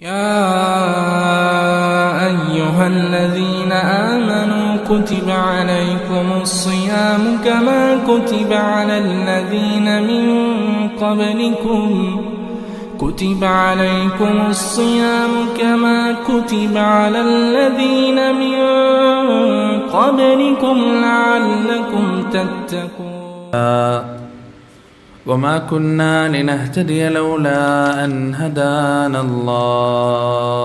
يا أيها الذين آمنوا كتب عليكم الصيام كما كتب على الذين من قبلكم لعلكم تتقون وما كنا لنهتدي لولا أن هدانا الله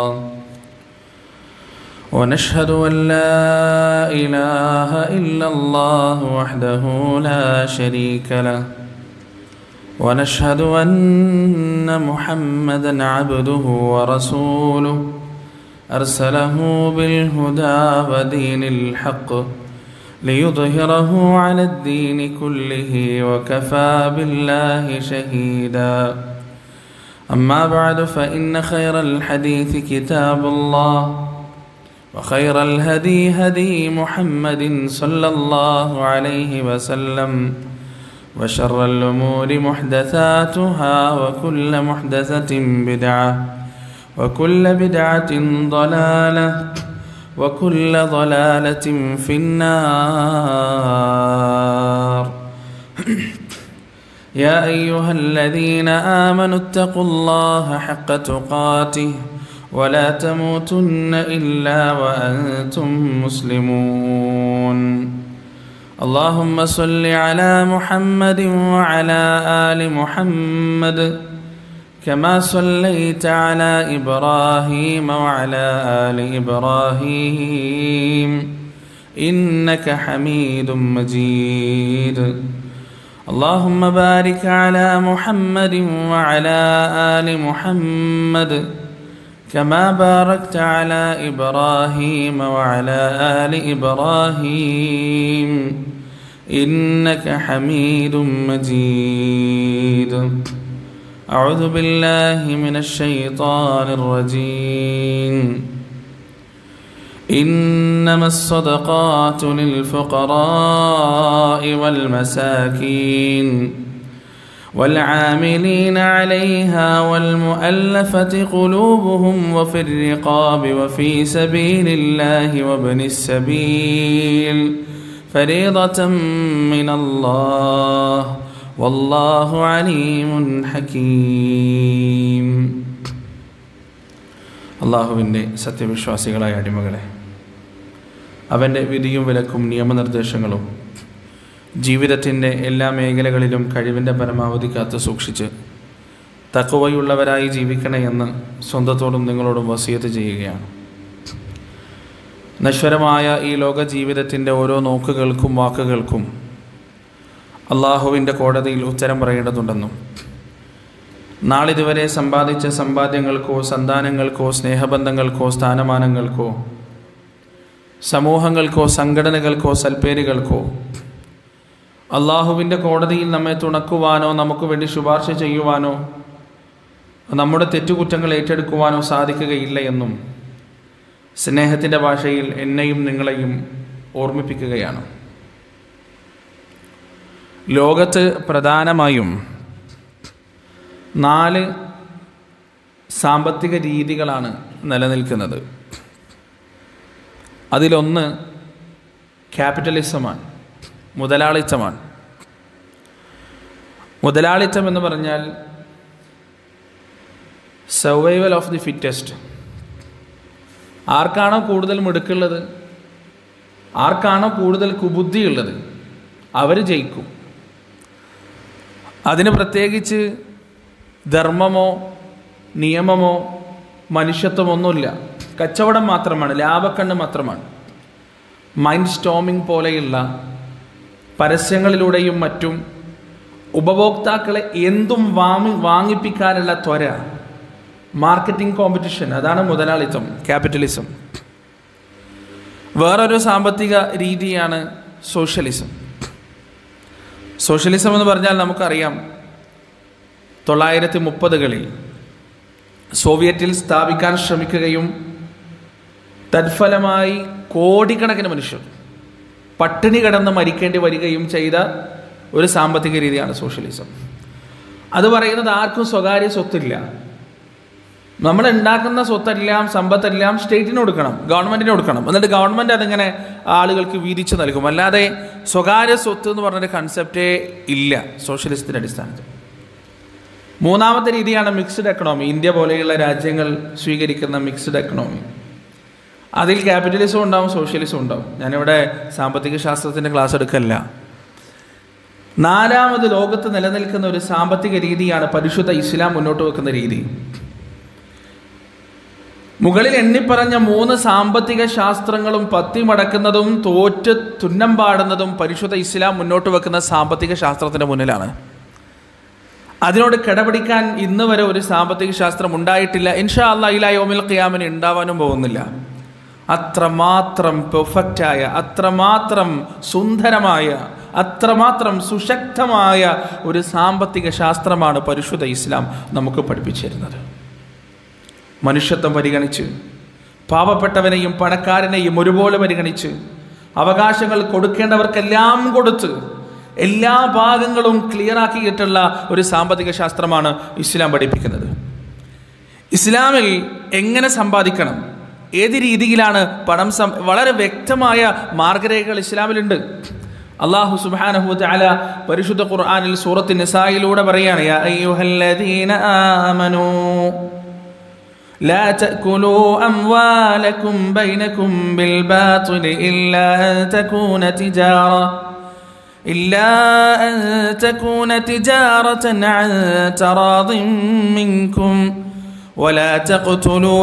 ونشهد أن لا إله إلا الله وحده لا شريك له ونشهد أن محمدا عبده ورسوله أرسله بالهدى ودين الحق ليظهره على الدين كله وكفى بالله شهيدا أما بعد فإن خير الحديث كتاب الله وخير الهدي هدي محمد صلى الله عليه وسلم وشر الأمور محدثاتها وكل محدثة بدعة وكل بدعة ضلالة وكل ضلالة في النار يا أيها الذين آمنوا اتقوا الله حق تقاته ولا تموتن إلا وأنتم مسلمون اللهم صل على محمد وعلى آل محمد كما صليت على إبراهيم وعلى آل إبراهيم إنك حميد مجيد اللهم بارك على محمد وعلى آل محمد كما باركت على إبراهيم وعلى آل إبراهيم إنك حميد مجيد أعوذ بالله من الشيطان الرجيم إنما الصدقات للفقراء والمساكين والعاملين عليها والمؤلفة قلوبهم وفي الرقاب وفي سبيل الله وابن السبيل فريضة من الله والله عليم حكيم. അള്ളാഹുവിൻ്റെ സത്യവിശ്വാസികളായ അടിമകളെ, അവൻ്റെ വിധിയും വിലക്കും നിയമനിർദ്ദേശങ്ങളും ജീവിതത്തിൻ്റെ എല്ലാ മേഖലകളിലും കഴിവിൻ്റെ പരമാവധി കാത്തു സൂക്ഷിച്ച് തഖ്വയുള്ളവരായി ജീവിക്കണേ എന്ന് സ്വന്തത്തോടും നിങ്ങളോടും വസിയത്ത് ചെയ്യുകയാണ്. നശ്വരമായ ഈ ലോക ജീവിതത്തിൻ്റെ ഓരോ നോക്കുകൾക്കും വാക്കുകൾക്കും അള്ളാഹുവിൻ്റെ കോടതിയിൽ ഉത്തരം പറയേണ്ടതുണ്ടെന്നും നാളിതുവരെ സമ്പാദിച്ച സമ്പാദ്യങ്ങൾക്കോ സന്താനങ്ങൾക്കോ സ്നേഹബന്ധങ്ങൾക്കോ സ്ഥാനമാനങ്ങൾക്കോ സമൂഹങ്ങൾക്കോ സംഘടനകൾക്കോ സൽപ്പേരുകൾക്കോ അള്ളാഹുവിൻ്റെ കോടതിയിൽ നമ്മെ തുണക്കുവാനോ നമുക്ക് വേണ്ടി ശുപാർശ ചെയ്യുവാനോ നമ്മുടെ തെറ്റുകുറ്റങ്ങൾ ഏറ്റെടുക്കുവാനോ സാധിക്കുകയില്ല എന്നും സ്നേഹത്തിൻ്റെ ഭാഷയിൽ എന്നെയും നിങ്ങളെയും ഓർമ്മിപ്പിക്കുകയാണ്. ലോകത്ത് പ്രധാനമായും 4 സാമ്പത്തിക രീതികളാണ് നിലനിൽക്കുന്നത്. അതിലൊന്ന് ക്യാപിറ്റലിസമാണ്, മുതലാളിത്തമാണ്. മുതലാളിത്തം എന്ന് പറഞ്ഞാൽ സർവൈവൽ ഓഫ് ദി ഫിറ്റസ്റ്റ്. ആർക്കാണോ കൂടുതൽ മിടുക്കുള്ളത്, ആർക്കാണോ കൂടുതൽ കുബുദ്ധിയുള്ളത്, അവർ ജയിക്കും. അതിന് പ്രത്യേകിച്ച് ധർമ്മമോ നിയമമോ മനുഷ്യത്വമൊന്നുമില്ല. കച്ചവടം മാത്രമാണ്, ലാഭക്കണ്ണ് മാത്രമാണ്. മൈൻഡ് സ്റ്റോമിംഗ് പോലെയുള്ള പരസ്യങ്ങളിലൂടെയും മറ്റും ഉപഭോക്താക്കളെ എന്തും വാങ്ങിപ്പിക്കാനുള്ള ത്വര, മാർക്കറ്റിംഗ് കോമ്പറ്റീഷൻ, അതാണ് മുതലാളിത്തം, ക്യാപിറ്റലിസം. വേറൊരു സാമ്പത്തിക രീതിയാണ് സോഷ്യലിസം. സോഷ്യലിസം എന്ന് പറഞ്ഞാൽ നമുക്കറിയാം, 1930കളിൽ സോവിയറ്റിൽ സ്ഥാപിക്കാൻ ശ്രമിക്കുകയും തത്ഫലമായി കോടിക്കണക്കിന് മനുഷ്യർ പട്ടിണി കിടന്ന് മരിക്കേണ്ടി വരികയും ചെയ്ത ഒരു സാമ്പത്തിക രീതിയാണ് സോഷ്യലിസം. അത് പറയുന്നത് ആർക്കും സ്വകാര്യ സ്വത്തില്ല, നമ്മൾ ഉണ്ടാക്കുന്ന സ്വത്തെല്ലാം സമ്പത്തെല്ലാം സ്റ്റേറ്റിന് കൊടുക്കണം, ഗവൺമെൻറ്റിന് കൊടുക്കണം. എന്നിട്ട് ഗവൺമെൻറ് അതിങ്ങനെ ആളുകൾക്ക് വീതിച്ച് നൽകും. അല്ലാതെ സ്വകാര്യ സ്വത്ത് എന്ന് പറഞ്ഞൊരു കൺസെപ്റ്റേ ഇല്ല സോഷ്യലിസത്തിൻ്റെ അടിസ്ഥാനത്തിൽ. മൂന്നാമത്തെ രീതിയാണ് മിക്സ്ഡ് എക്കണോമി. ഇന്ത്യ പോലെയുള്ള രാജ്യങ്ങൾ സ്വീകരിക്കുന്ന മിക്സ്ഡ് എക്കണോമി. അതിൽ ക്യാപിറ്റലിസം ഉണ്ടാവും, സോഷ്യലിസം ഉണ്ടാവും. ഞാനിവിടെ സാമ്പത്തിക ശാസ്ത്രത്തിൻ്റെ ക്ലാസ് എടുക്കല്ല. നാലാമത് ലോകത്ത് നിലനിൽക്കുന്ന ഒരു സാമ്പത്തിക രീതിയാണ് പരിശുദ്ധ ഇസ്ലാം മുന്നോട്ട് വെക്കുന്ന രീതി. മുകളിൽ എണ്ണിപ്പറഞ്ഞ 3 സാമ്പത്തിക ശാസ്ത്രങ്ങളും പത്തിമടക്കുന്നതും തോറ്റ് തുന്നം പാടുന്നതും പരിശുദ്ധ ഇസ്ലാം മുന്നോട്ട് വെക്കുന്ന സാമ്പത്തിക ശാസ്ത്രത്തിൻ്റെ മുന്നിലാണ്. അതിനോട് കിടപിടിക്കാൻ ഇന്ന് വരെ ഒരു സാമ്പത്തിക ശാസ്ത്രം ഉണ്ടായിട്ടില്ല. ഇൻഷാ അല്ലാഹ് ഇലാ യൗമിൽ ഖിയാമത്തിന് ഉണ്ടാവാനും പോകുന്നില്ല. അത്രമാത്രം പെർഫെക്റ്റായ, അത്രമാത്രം സുന്ദരമായ, അത്രമാത്രം സുശക്തമായ ഒരു സാമ്പത്തിക ശാസ്ത്രമാണ് പരിശുദ്ധ ഇസ്ലാം നമുക്ക് പഠിപ്പിച്ചു തരുന്നത്. മനുഷ്യത്വം പരിഗണിച്ച്, പാവപ്പെട്ടവനെയും പണക്കാരനെയും ഒരുപോലെ പരിഗണിച്ച്, അവകാശങ്ങൾ കൊടുക്കേണ്ടവർക്കെല്ലാം കൊടുത്ത്, എല്ലാ ഭാഗങ്ങളും ക്ലിയറാക്കിയിട്ടുള്ള ഒരു സാമ്പത്തിക ശാസ്ത്രമാണ് ഇസ്ലാം പഠിപ്പിക്കുന്നത്. ഇസ്ലാമിൽ എങ്ങനെ സമ്പാദിക്കണം, ഏത് രീതിയിലാണ് പണം വളരെ വ്യക്തമായ മാർഗരേഖകൾ ഇസ്ലാമിലുണ്ട്. അല്ലാഹു സുബ്ഹാനഹു വ തആല പരിശുദ്ധ ഖുർആനിൽ സൂറത്ത് നിസായിലൂടെ പറയാണ്, യാ അയ്യുഹല്ലദീന ആമനൂ ലാ തഅകുലൂ അംവാലകും ബൈനകും ബിൽ ബാതിൽ ഇല്ലാ അൻ തകൂന തിജാറതൻ അൻ തറാദിൻ മിൻകും ولا تقتلوا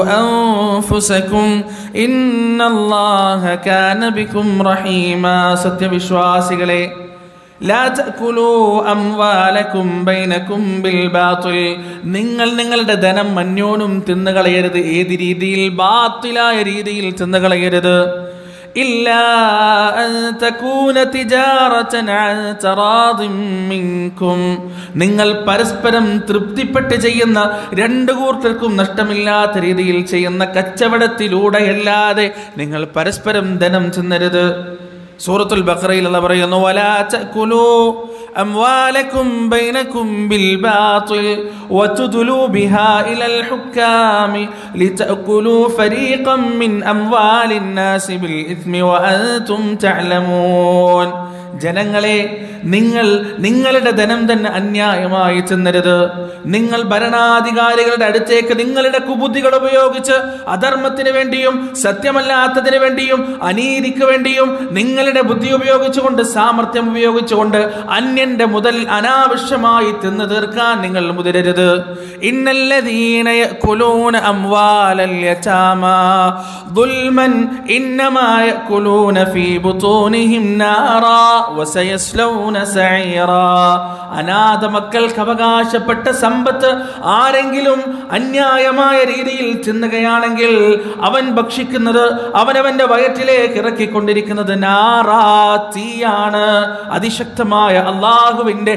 أنفسكم إن الله كان بكم رحيما. സത്യവിശ്വാസികളെ, ലാ തഅകുലൂ അംവാലകും ബൈനകും ബിൽ ബാതിൽ, നിങ്ങൾ നിങ്ങളുടെ ധനം അന്യോന്യം തിന്നുകളയരുത്. ഏത് രീതിയിൽ? ബാത്തിലായ രീതിയിൽ തിന്നുകളയരുത്. ഇല്ലാ അൻ തകൂന തിജാറതൻ അൻ തറാദിൻ മിൻകും, നിങ്ങൾ പരസ്പരം തൃപ്തിപ്പെട്ട് ചെയ്യുന്ന, രണ്ടു കൂട്ടർക്കും നഷ്ടമില്ലാത്ത രീതിയിൽ ചെയ്യുന്ന കച്ചവടത്തിലൂടെയല്ലാതെ നിങ്ങൾ പരസ്പരം ധനം തിന്നരുത്. സൂറത്തുൽ ബഖറയിൽ അല്ലാഹു പറയുന്നു, വലാ തഅകുലൂ അംവാലകും ബൈനകും ബിൽ ബാതിൽ വതുദ്ലൂ ബിഹാ ഇലൽ ഹുക്കാമി ലിതഅകുലൂ ഫരീഖൻ മിൻ അംവാലിൻ നാസി ബിൽ ഇസ്മി വഅൻതും തഅലമൂൻ. ജനങ്ങളെ, നിങ്ങൾ നിങ്ങളുടെ ധനം തന്നെ അന്യായമായി തിന്നരുത്. നിങ്ങൾ ഭരണാധികാരികളുടെ അടുത്തേക്ക് നിങ്ങളുടെ കുബുദ്ധികൾ ഉപയോഗിച്ച് അധർമ്മത്തിന് വേണ്ടിയും സത്യമല്ലാത്തതിന് വേണ്ടിയും അനീതിക്ക് വേണ്ടിയും നിങ്ങളുടെ ബുദ്ധി ഉപയോഗിച്ചുകൊണ്ട്, സാമർത്ഥ്യം ഉപയോഗിച്ചുകൊണ്ട് അന്യന്റെ മുതൽ അനാവശ്യമായി തിന്നു തീർക്കാൻ നിങ്ങൾ മുതിരരുത്. ഇന്നല്ലദീന യഅകുലൂന അംവാലൽ യതാമാ ദുൽമൻ ഇന്നമാ യഅകുലൂന ഫീ ബുതൂനിഹിം നാറാ വസയസ്ലൗന സഈറാ. അനാഥ മക്കൾക്ക് അവകാശപ്പെട്ട സമ്പത്ത് ആരെങ്കിലും അന്യായമായ രീതിയിൽ തിന്നുകയാണെങ്കിൽ അവൻ ഭക്ഷിക്കുന്നത്, അവനവന്റെ വയറ്റിലേക്ക് ഇറക്കിക്കൊണ്ടിരിക്കുന്നത് നാറാ, തീയാണ്. അതിശക്തമായ അള്ളാഹുവിന്റെ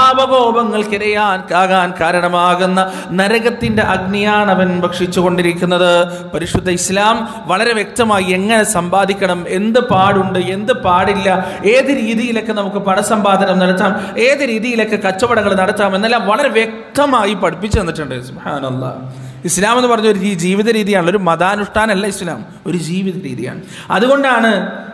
ശാപകോപങ്ങൾക്കിരയാൻ കാരണമാകുന്ന നരകത്തിന്റെ അഗ്നിയാണ് അവൻ ഭക്ഷിച്ചുകൊണ്ടിരിക്കുന്നത്. പരിശുദ്ധ ഇസ്ലാം വളരെ വ്യക്തമായി എങ്ങനെ സമ്പാദിക്കണം, എന്ത് പാടുണ്ട്, എന്ത് പാടില്ല, ഏത് രീതിയിലൊക്കെ നമുക്ക് പണസമ്പാദനം നടത്താം, ഏത് രീതിയിലൊക്കെ കച്ചവടങ്ങൾ നടത്താം എന്നെല്ലാം വളരെ വ്യക്തമായി പഠിപ്പിച്ചു തന്നിട്ടുണ്ട്. സുബ്ഹാനല്ലാഹ്. ഇസ്ലാം എന്ന് പറഞ്ഞ ഒരു ജീവിത രീതിയാണ്, ഒരു മതാനുഷ്ഠാനമല്ല ഇസ്ലാം, ഒരു ജീവിത രീതിയാണ്. അതുകൊണ്ടാണ്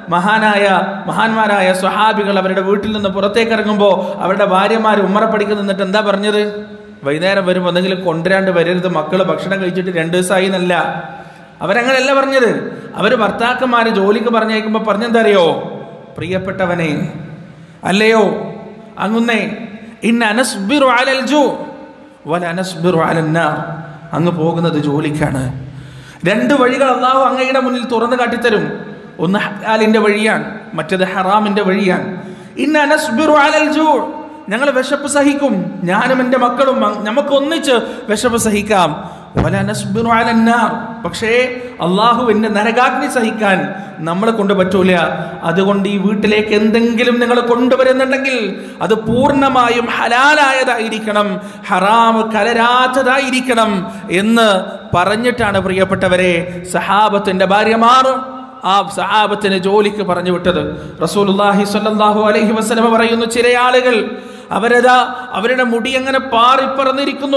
മഹാന്മാരായ സ്വഹാബികൾ അവരുടെ വീട്ടിൽ നിന്ന് പുറത്തേക്ക് ഇറങ്ങുമ്പോൾ അവരുടെ ഭാര്യമാർ ഉമ്മറ പഠിക്കുന്ന നിന്നിട്ട് എന്താ പറഞ്ഞത്? വൈകുന്നേരം വരുമ്പോൾ എന്തെങ്കിലും കൊണ്ടുവരാണ്ട് വരരുത്, മക്കൾ ഭക്ഷണം കഴിച്ചിട്ട് 2 ദിവസമായി എന്നല്ല. അവരങ്ങനെയല്ല പറഞ്ഞത്. അവർ ഭർത്താക്കന്മാര് ജോലിക്ക് പറഞ്ഞേക്കുമ്പോൾ പറഞ്ഞെന്താ അറിയോ? പ്രിയപ്പെട്ടവനെ, അല്ലയോ അങ്ങുന്നേ, ഇന്ന അനസ്ബിറു അലൽ ജൂ വല അനസ്ബിറു അലൻ നാർ, അങ്ങ് പോകുന്നത് ജോലിക്കാണ്. 2 വഴികൾ അല്ലാഹു അങ്ങയുടെ മുന്നിൽ തുറന്നു കാട്ടിത്തരും. ഒന്ന് ഹലാലിന്റെ വഴിയാണ്, മറ്റേത് ഹറാമിന്റെ വഴിയാണ്. ഇന്ന അനസ്ബിറു അലൽ ജൂ, ഞങ്ങൾ വിശപ്പ് സഹിക്കും, ഞാനും എൻ്റെ മക്കളും നമുക്ക് ഒന്നിച്ച് വിശപ്പ് സഹിക്കാം. വല നസ്ബിറു അലൻ നാർ, പക്ഷേ അള്ളാഹുവിന്റെ നരകാഗ്നി സഹിക്കാൻ നമ്മളെ കൊണ്ട് പറ്റൂല. അതുകൊണ്ട് ഈ വീട്ടിലേക്ക് എന്തെങ്കിലും നിങ്ങൾ കൊണ്ടുവരുന്നുണ്ടെങ്കിൽ അത് പൂർണ്ണമായും ഹലാലായതായിരിക്കണം, ഹറാമ് കലരാത്തതായിരിക്കണം എന്ന് പറഞ്ഞിട്ടാണ് പ്രിയപ്പെട്ടവരെ സഹാബത്തിന്റെ ഭാര്യമാർ ആ സഹാബത്തിന് ജോലിക്ക് പറഞ്ഞു വിട്ടത്. റസൂലുള്ളാഹി സ്വല്ലല്ലാഹു അലൈഹി വസല്ലം പറയുന്നു, ചില ആളുകൾ അവരുടെ മുടി അങ്ങനെ പാറിപ്പറന്നിരിക്കുന്നു,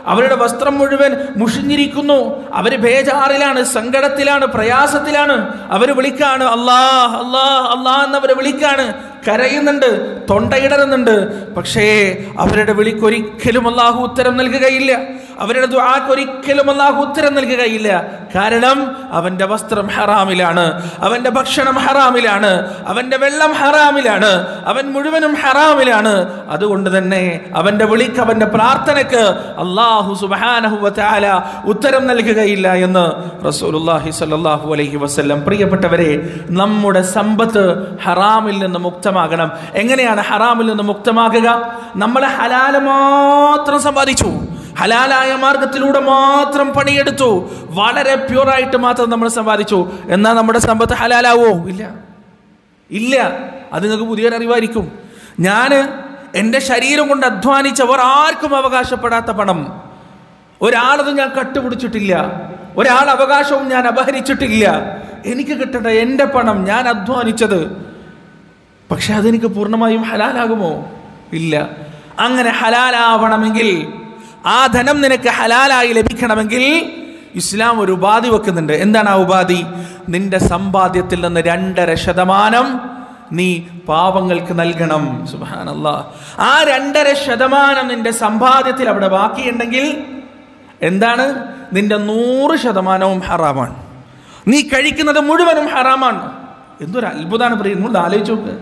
അവരുടെ വസ്ത്രം മുഴുവൻ മുഷിഞ്ഞിരിക്കുന്നു. അവർ ബേജാറിലാണ്, സങ്കടത്തിലാണ്, പ്രയാസത്തിലാണ്. അവർ വിളിക്കാണ് അല്ലാഹ് അല്ലാഹ് അല്ലാഹ് എന്നവർ വിളിക്കാണ്, കരയുന്നുണ്ട്, തൊണ്ടയിടറുന്നുണ്ട്. പക്ഷേ അവരുടെ വിളിക്കൊരിക്കലും അല്ലാഹു ഉത്തരം നൽകുകയില്ല. അവരുടെ ദുആക്ക് ഒരിക്കലും അല്ലാഹു ഉത്തരം നൽകുകയില്ല. കാരണം അവന്റെ വസ്ത്രം ഹറാമിലാണ്, അവന്റെ ഭക്ഷണം ഹറാമിലാണ്, അവന്റെ വെള്ളം ഹറാമിലാണ്, അവൻ മുഴുവനും ഹറാമിലാണ്. അതുകൊണ്ട് തന്നെ അവന്റെ വിളിക്ക്, അവന്റെ പ്രാർത്ഥനക്ക് അല്ലാഹു സുബ്ഹാനഹു വ തആല ഉത്തരം നൽകുകയില്ല എന്ന് റസൂലുള്ളാഹി സ്വല്ലല്ലാഹു അലൈഹി വസല്ലം. പ്രിയപ്പെട്ടവരെ, നമ്മുടെ സമ്പത്ത് ഹറാമിൽ നിന്ന് മുക്തമാകണം. എങ്ങനെയാണ് ഹറാമിൽ നിന്ന് മുക്തമാകുക? നമ്മൾ ഹലാൽ മാത്രം സമ്പാദിച്ചു, ഹലാലായ മാർഗത്തിലൂടെ മാത്രം പണിയെടുത്തു, വളരെ പ്യൂറായിട്ട് മാത്രം നമ്മൾ സമ്പാദിച്ചു. എന്നാൽ നമ്മുടെ സമ്പത്ത് ഹലാലാവോ? ഇല്ല, ഇല്ല. അത് നിങ്ങൾക്ക് പുതിയൊരു അറിവായിരിക്കും. ഞാൻ എൻ്റെ ശരീരം കൊണ്ട് അധ്വാനിച്ചവർ ആർക്കും അവകാശപ്പെടാത്ത പണം, ഒരാളത് ഞാൻ കട്ടുപിടിച്ചിട്ടില്ല, ഒരാൾ അവകാശവും ഞാൻ അപഹരിച്ചിട്ടില്ല. എനിക്ക് കിട്ടേണ്ട എൻ്റെ പണം, ഞാൻ അധ്വാനിച്ചത്. പക്ഷെ അതെനിക്ക് പൂർണ്ണമായും ഹലാലാകുമോ? ഇല്ല. അങ്ങനെ ഹലാലാവണമെങ്കിൽ, ആ ധനം നിനക്ക് ഹലാലായി ലഭിക്കണമെങ്കിൽ ഇസ്ലാം ഒരു ഉപാധി വെക്കുന്നുണ്ട്. എന്താണ് ആ ഉപാധി? നിന്റെ സമ്പാദ്യത്തിൽ നിന്ന് 2.5% നീ പാവങ്ങൾക്ക് നൽകണം. സുബ്ഹാനല്ലാഹ്. ആ 2.5% നിന്റെ സമ്പാദ്യത്തിൽ അവിടെ ബാക്കിയുണ്ടെങ്കിൽ എന്താണ്? നിന്റെ 100% ഹറാമാണ്. നീ കഴിക്കുന്നത് മുഴുവനും ഹറാമാണ്. എന്തൊരു അത്ഭുതമാണ് പ്രിയ, നിങ്ങൾ ആലോചിച്ച് നോക്ക്.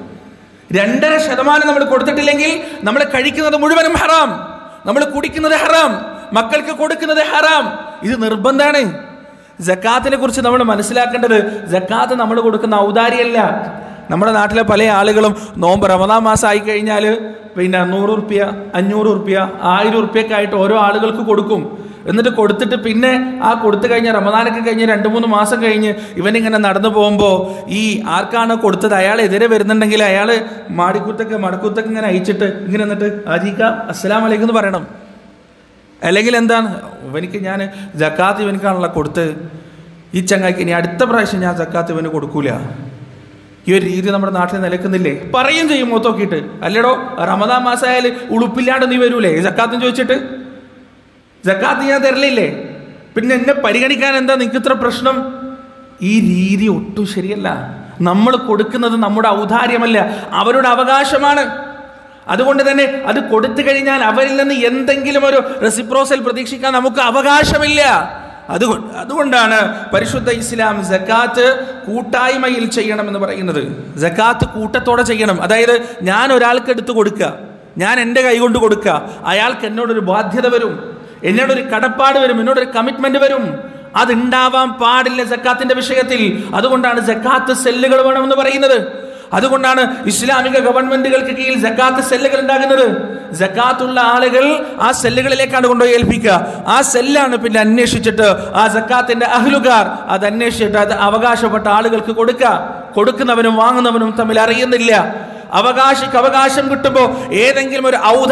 2.5% നമ്മൾ കൊടുത്തിട്ടില്ലെങ്കിൽ നമ്മൾ കഴിക്കുന്നത് മുഴുവനും ഹറാം, നമ്മൾ കുടിക്കുന്നത് ഹറാം, മക്കൾക്ക് കൊടുക്കുന്നത് ഹറാം. ഇത് നിർബന്ധമാണ്. സക്കാത്തിനെ കുറിച്ച് നമ്മൾ മനസ്സിലാക്കേണ്ടത്, സക്കാത്ത് നമ്മൾ കൊടുക്കുന്ന ഔദാര്യമല്ല. നമ്മുടെ നാട്ടിലെ പല ആളുകളും നോമ്പ് റമദാൻ മാസം ആയി കഴിഞ്ഞാൽ പിന്നെ 100 റുപ്യ, 500 റുപ്യ, 1000 റുപ്യൊക്കെ ആയിട്ട് ഓരോ ആളുകൾക്ക് കൊടുക്കും. എന്നിട്ട് കൊടുത്തിട്ട് പിന്നെ ആ കൊടുത്തു കഴിഞ്ഞ റമദാനൊക്കെ കഴിഞ്ഞ് 2-3 മാസം കഴിഞ്ഞ് ഇവനിങ്ങനെ നടന്നു പോകുമ്പോൾ ഈ ആർക്കാണ് കൊടുത്തത് അയാൾ എതിരെ വരുന്നുണ്ടെങ്കിൽ അയാൾ മടക്കുത്തൊക്കെ ഇങ്ങനെ അയച്ചിട്ട് ഇങ്ങനെ എന്നിട്ട് ആജിക്ക അസ്സലാം വലൈക്കും എന്ന് പറയണം. അല്ലെങ്കിൽ എന്താണ്, ഇവനിക്ക് ഞാൻ ജക്കാത്ത് ഇവനിക്കാണല്ലോ കൊടുത്ത്, ഈ ചങ്ങായിക്ക് ഇനി അടുത്ത പ്രാവശ്യം ഞാൻ ജക്കാത്ത് ഇവന് കൊടുക്കൂല. ഈ ഒരു രീതി നമ്മുടെ നാട്ടിൽ നിലക്കുന്നില്ലേ? പറയും ചെയ്യും മൂത്തോക്കിയിട്ട്, അല്ലേടോ റമദാൻ മാസമായാൽ ഉളുപ്പില്ലാണ്ട് നീ വരൂലേ ജക്കാത്തും ചോദിച്ചിട്ട്? സക്കാത്ത് ഞാൻ തരലില്ലേ, പിന്നെ എന്നെ പരിഗണിക്കാൻ എന്താ നിങ്ങൾക്ക് ഇത്ര പ്രശ്നം? ഈ രീതി ഒട്ടും ശരിയല്ല. നമ്മൾ കൊടുക്കുന്നത് നമ്മുടെ ഔദാര്യമല്ല, അവരുടെ അവകാശമാണ്. അതുകൊണ്ട് തന്നെ അത് കൊടുത്തു കഴിഞ്ഞാൽ അവരിൽ നിന്ന് എന്തെങ്കിലും ഒരു റെസിപ്രോസൽ പ്രതീക്ഷിക്കാൻ നമുക്ക് അവകാശമില്ല. അതുകൊണ്ടാണ് പരിശുദ്ധ ഇസ്ലാം സക്കാത്ത് കൂട്ടായ്മയിൽ ചെയ്യണമെന്ന് പറയുന്നത്. സക്കാത്ത് കൂട്ടത്തോടെ ചെയ്യണം. അതായത് ഞാൻ ഒരാൾക്ക് എടുത്തു കൊടുക്കുക, ഞാൻ എൻ്റെ കൈ കൊണ്ട് കൊടുക്കുക, അയാൾക്ക് എന്നോടൊരു ബാധ്യത വരും, എന്നോടൊരു കടപ്പാട് വരും, എന്നോടൊരു കമ്മിറ്റ്മെന്റ് വരും. അതുണ്ടാവാൻ പാടില്ല സക്കാത്തിന്റെ വിഷയത്തിൽ. അതുകൊണ്ടാണ് സക്കാത്ത് സെല്ലുകൾ വേണമെന്ന് പറയുന്നത്. അതുകൊണ്ടാണ് ഇസ്ലാമിക ഗവൺമെന്റുകൾക്ക് കീഴിൽ സക്കാത്ത് സെല്ലുകൾ ഉണ്ടാകുന്നത്. സക്കാത്തുള്ള ആളുകൾ ആ സെല്ലുകളിലേക്കാണ് കൊണ്ടുപോയി ഏൽപ്പിക്കുക. ആ സെല്ലാണ് പിന്നെ അന്വേഷിച്ചിട്ട് ആ സക്കാത്തിന്റെ അഹ്ലുകാർ അത് അന്വേഷിച്ചിട്ട് അത് അവകാശപ്പെട്ട ആളുകൾക്ക് കൊടുക്കുക. കൊടുക്കുന്നവനും വാങ്ങുന്നവനും തമ്മിൽ അറിയുന്നില്ല. അവകാശിക്ക് അവകാശം കിട്ടുമ്പോൾ ഏതെങ്കിലും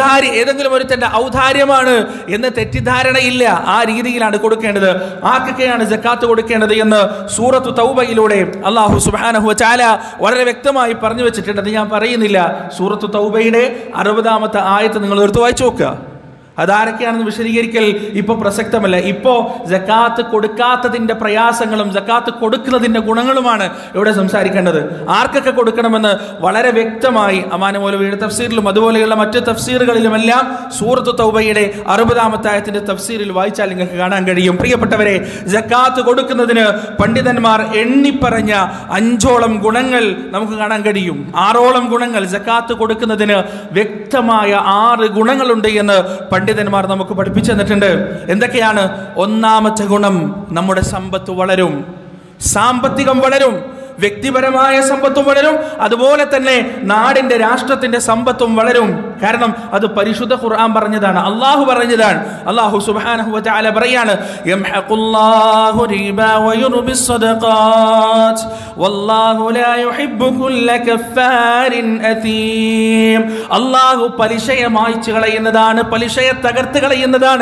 ഒരു തന്റെ ഔദാര്യമാണ് എന്ന് തെറ്റിദ്ധാരണയില്ല. ആ രീതിയിലാണ് കൊടുക്കേണ്ടത്. ആർക്കൊക്കെയാണ് സക്കാത്ത് കൊടുക്കേണ്ടത് എന്ന് സൂറത്തു തൗബയിലൂടെ അല്ലാഹു സുബ്ഹാനഹു വ തആല വളരെ വ്യക്തമായി പറഞ്ഞു വെച്ചിട്ടുണ്ട്. അത് ഞാൻ പറയുന്നില്ല. സൂറത്തു തൗബയുടെ 60-ാമത്തെ ആയത്ത് നിങ്ങൾ എടുത്ത് വായിച്ചു നോക്കുക. അതാരൊക്കെയാണെന്ന് വിശദീകരിക്കൽ ഇപ്പോൾ പ്രസക്തമല്ല. ഇപ്പോൾ സക്കാത്ത് കൊടുക്കാത്തതിൻ്റെ പ്രയാസങ്ങളും സക്കാത്ത് കൊടുക്കുന്നതിൻ്റെ ഗുണങ്ങളുമാണ് ഇവിടെ സംസാരിക്കേണ്ടത്. ആർക്കൊക്കെ കൊടുക്കണമെന്ന് വളരെ വ്യക്തമായി അമാന മൗലവിയുടെ തഫ്സീറിലും അതുപോലെയുള്ള മറ്റ് തഫ്സീറുകളിലുമെല്ലാം സൂറത്തു തൗബയുടെ 60-ാമത്തെ ആയത്തിന്റെ തഫ്സീറിൽ വായിച്ചാൽ നിങ്ങൾക്ക് കാണാൻ കഴിയും. പ്രിയപ്പെട്ടവരെ, സക്കാത്ത് കൊടുക്കുന്നതിന് പണ്ഡിതന്മാർ എണ്ണിപ്പറഞ്ഞ 5ഓളം ഗുണങ്ങൾ നമുക്ക് കാണാൻ കഴിയും. 6ഓളം ഗുണങ്ങൾ സക്കാത്ത് കൊടുക്കുന്നതിന് വ്യക്തമായ 6 ഗുണങ്ങളുണ്ട് എന്ന് പണ്ഡിതന്മാർ നമുക്ക് പഠിപ്പിച്ചു തന്നിട്ടുണ്ട്. എന്തൊക്കെയാണ്? ഒന്നാമത്തെ ഗുണം, നമ്മുടെ സമ്പത്ത് വളരും, സാമ്പത്തികം വളരും, വ്യക്തിപരമായ സമ്പത്തും വളരും, അതുപോലെ തന്നെ നാടിന്റെ രാഷ്ട്രത്തിന്റെ സമ്പത്തും വളരും. കാരണം അത് പരിശുദ്ധ ഖുർആൻ പറഞ്ഞതാണ്, അല്ലാഹു പറഞ്ഞതാണ്. അല്ലാഹു സുബ്ഹാനഹു വ തആല പറയാണ്, യംഹഖുല്ലാഹു റിബ വയുർബിസ് സദഖാത്ത് വല്ലാഹു ലാ യുഹിബ്ബു കുല്ല കഫാരിൻ അതീം. അല്ലാഹു പലിശയെ മായ്ച്ചു കളയുന്നതാണ്, പലിശയെ തകർത്ത് കളയുന്നതാണ്,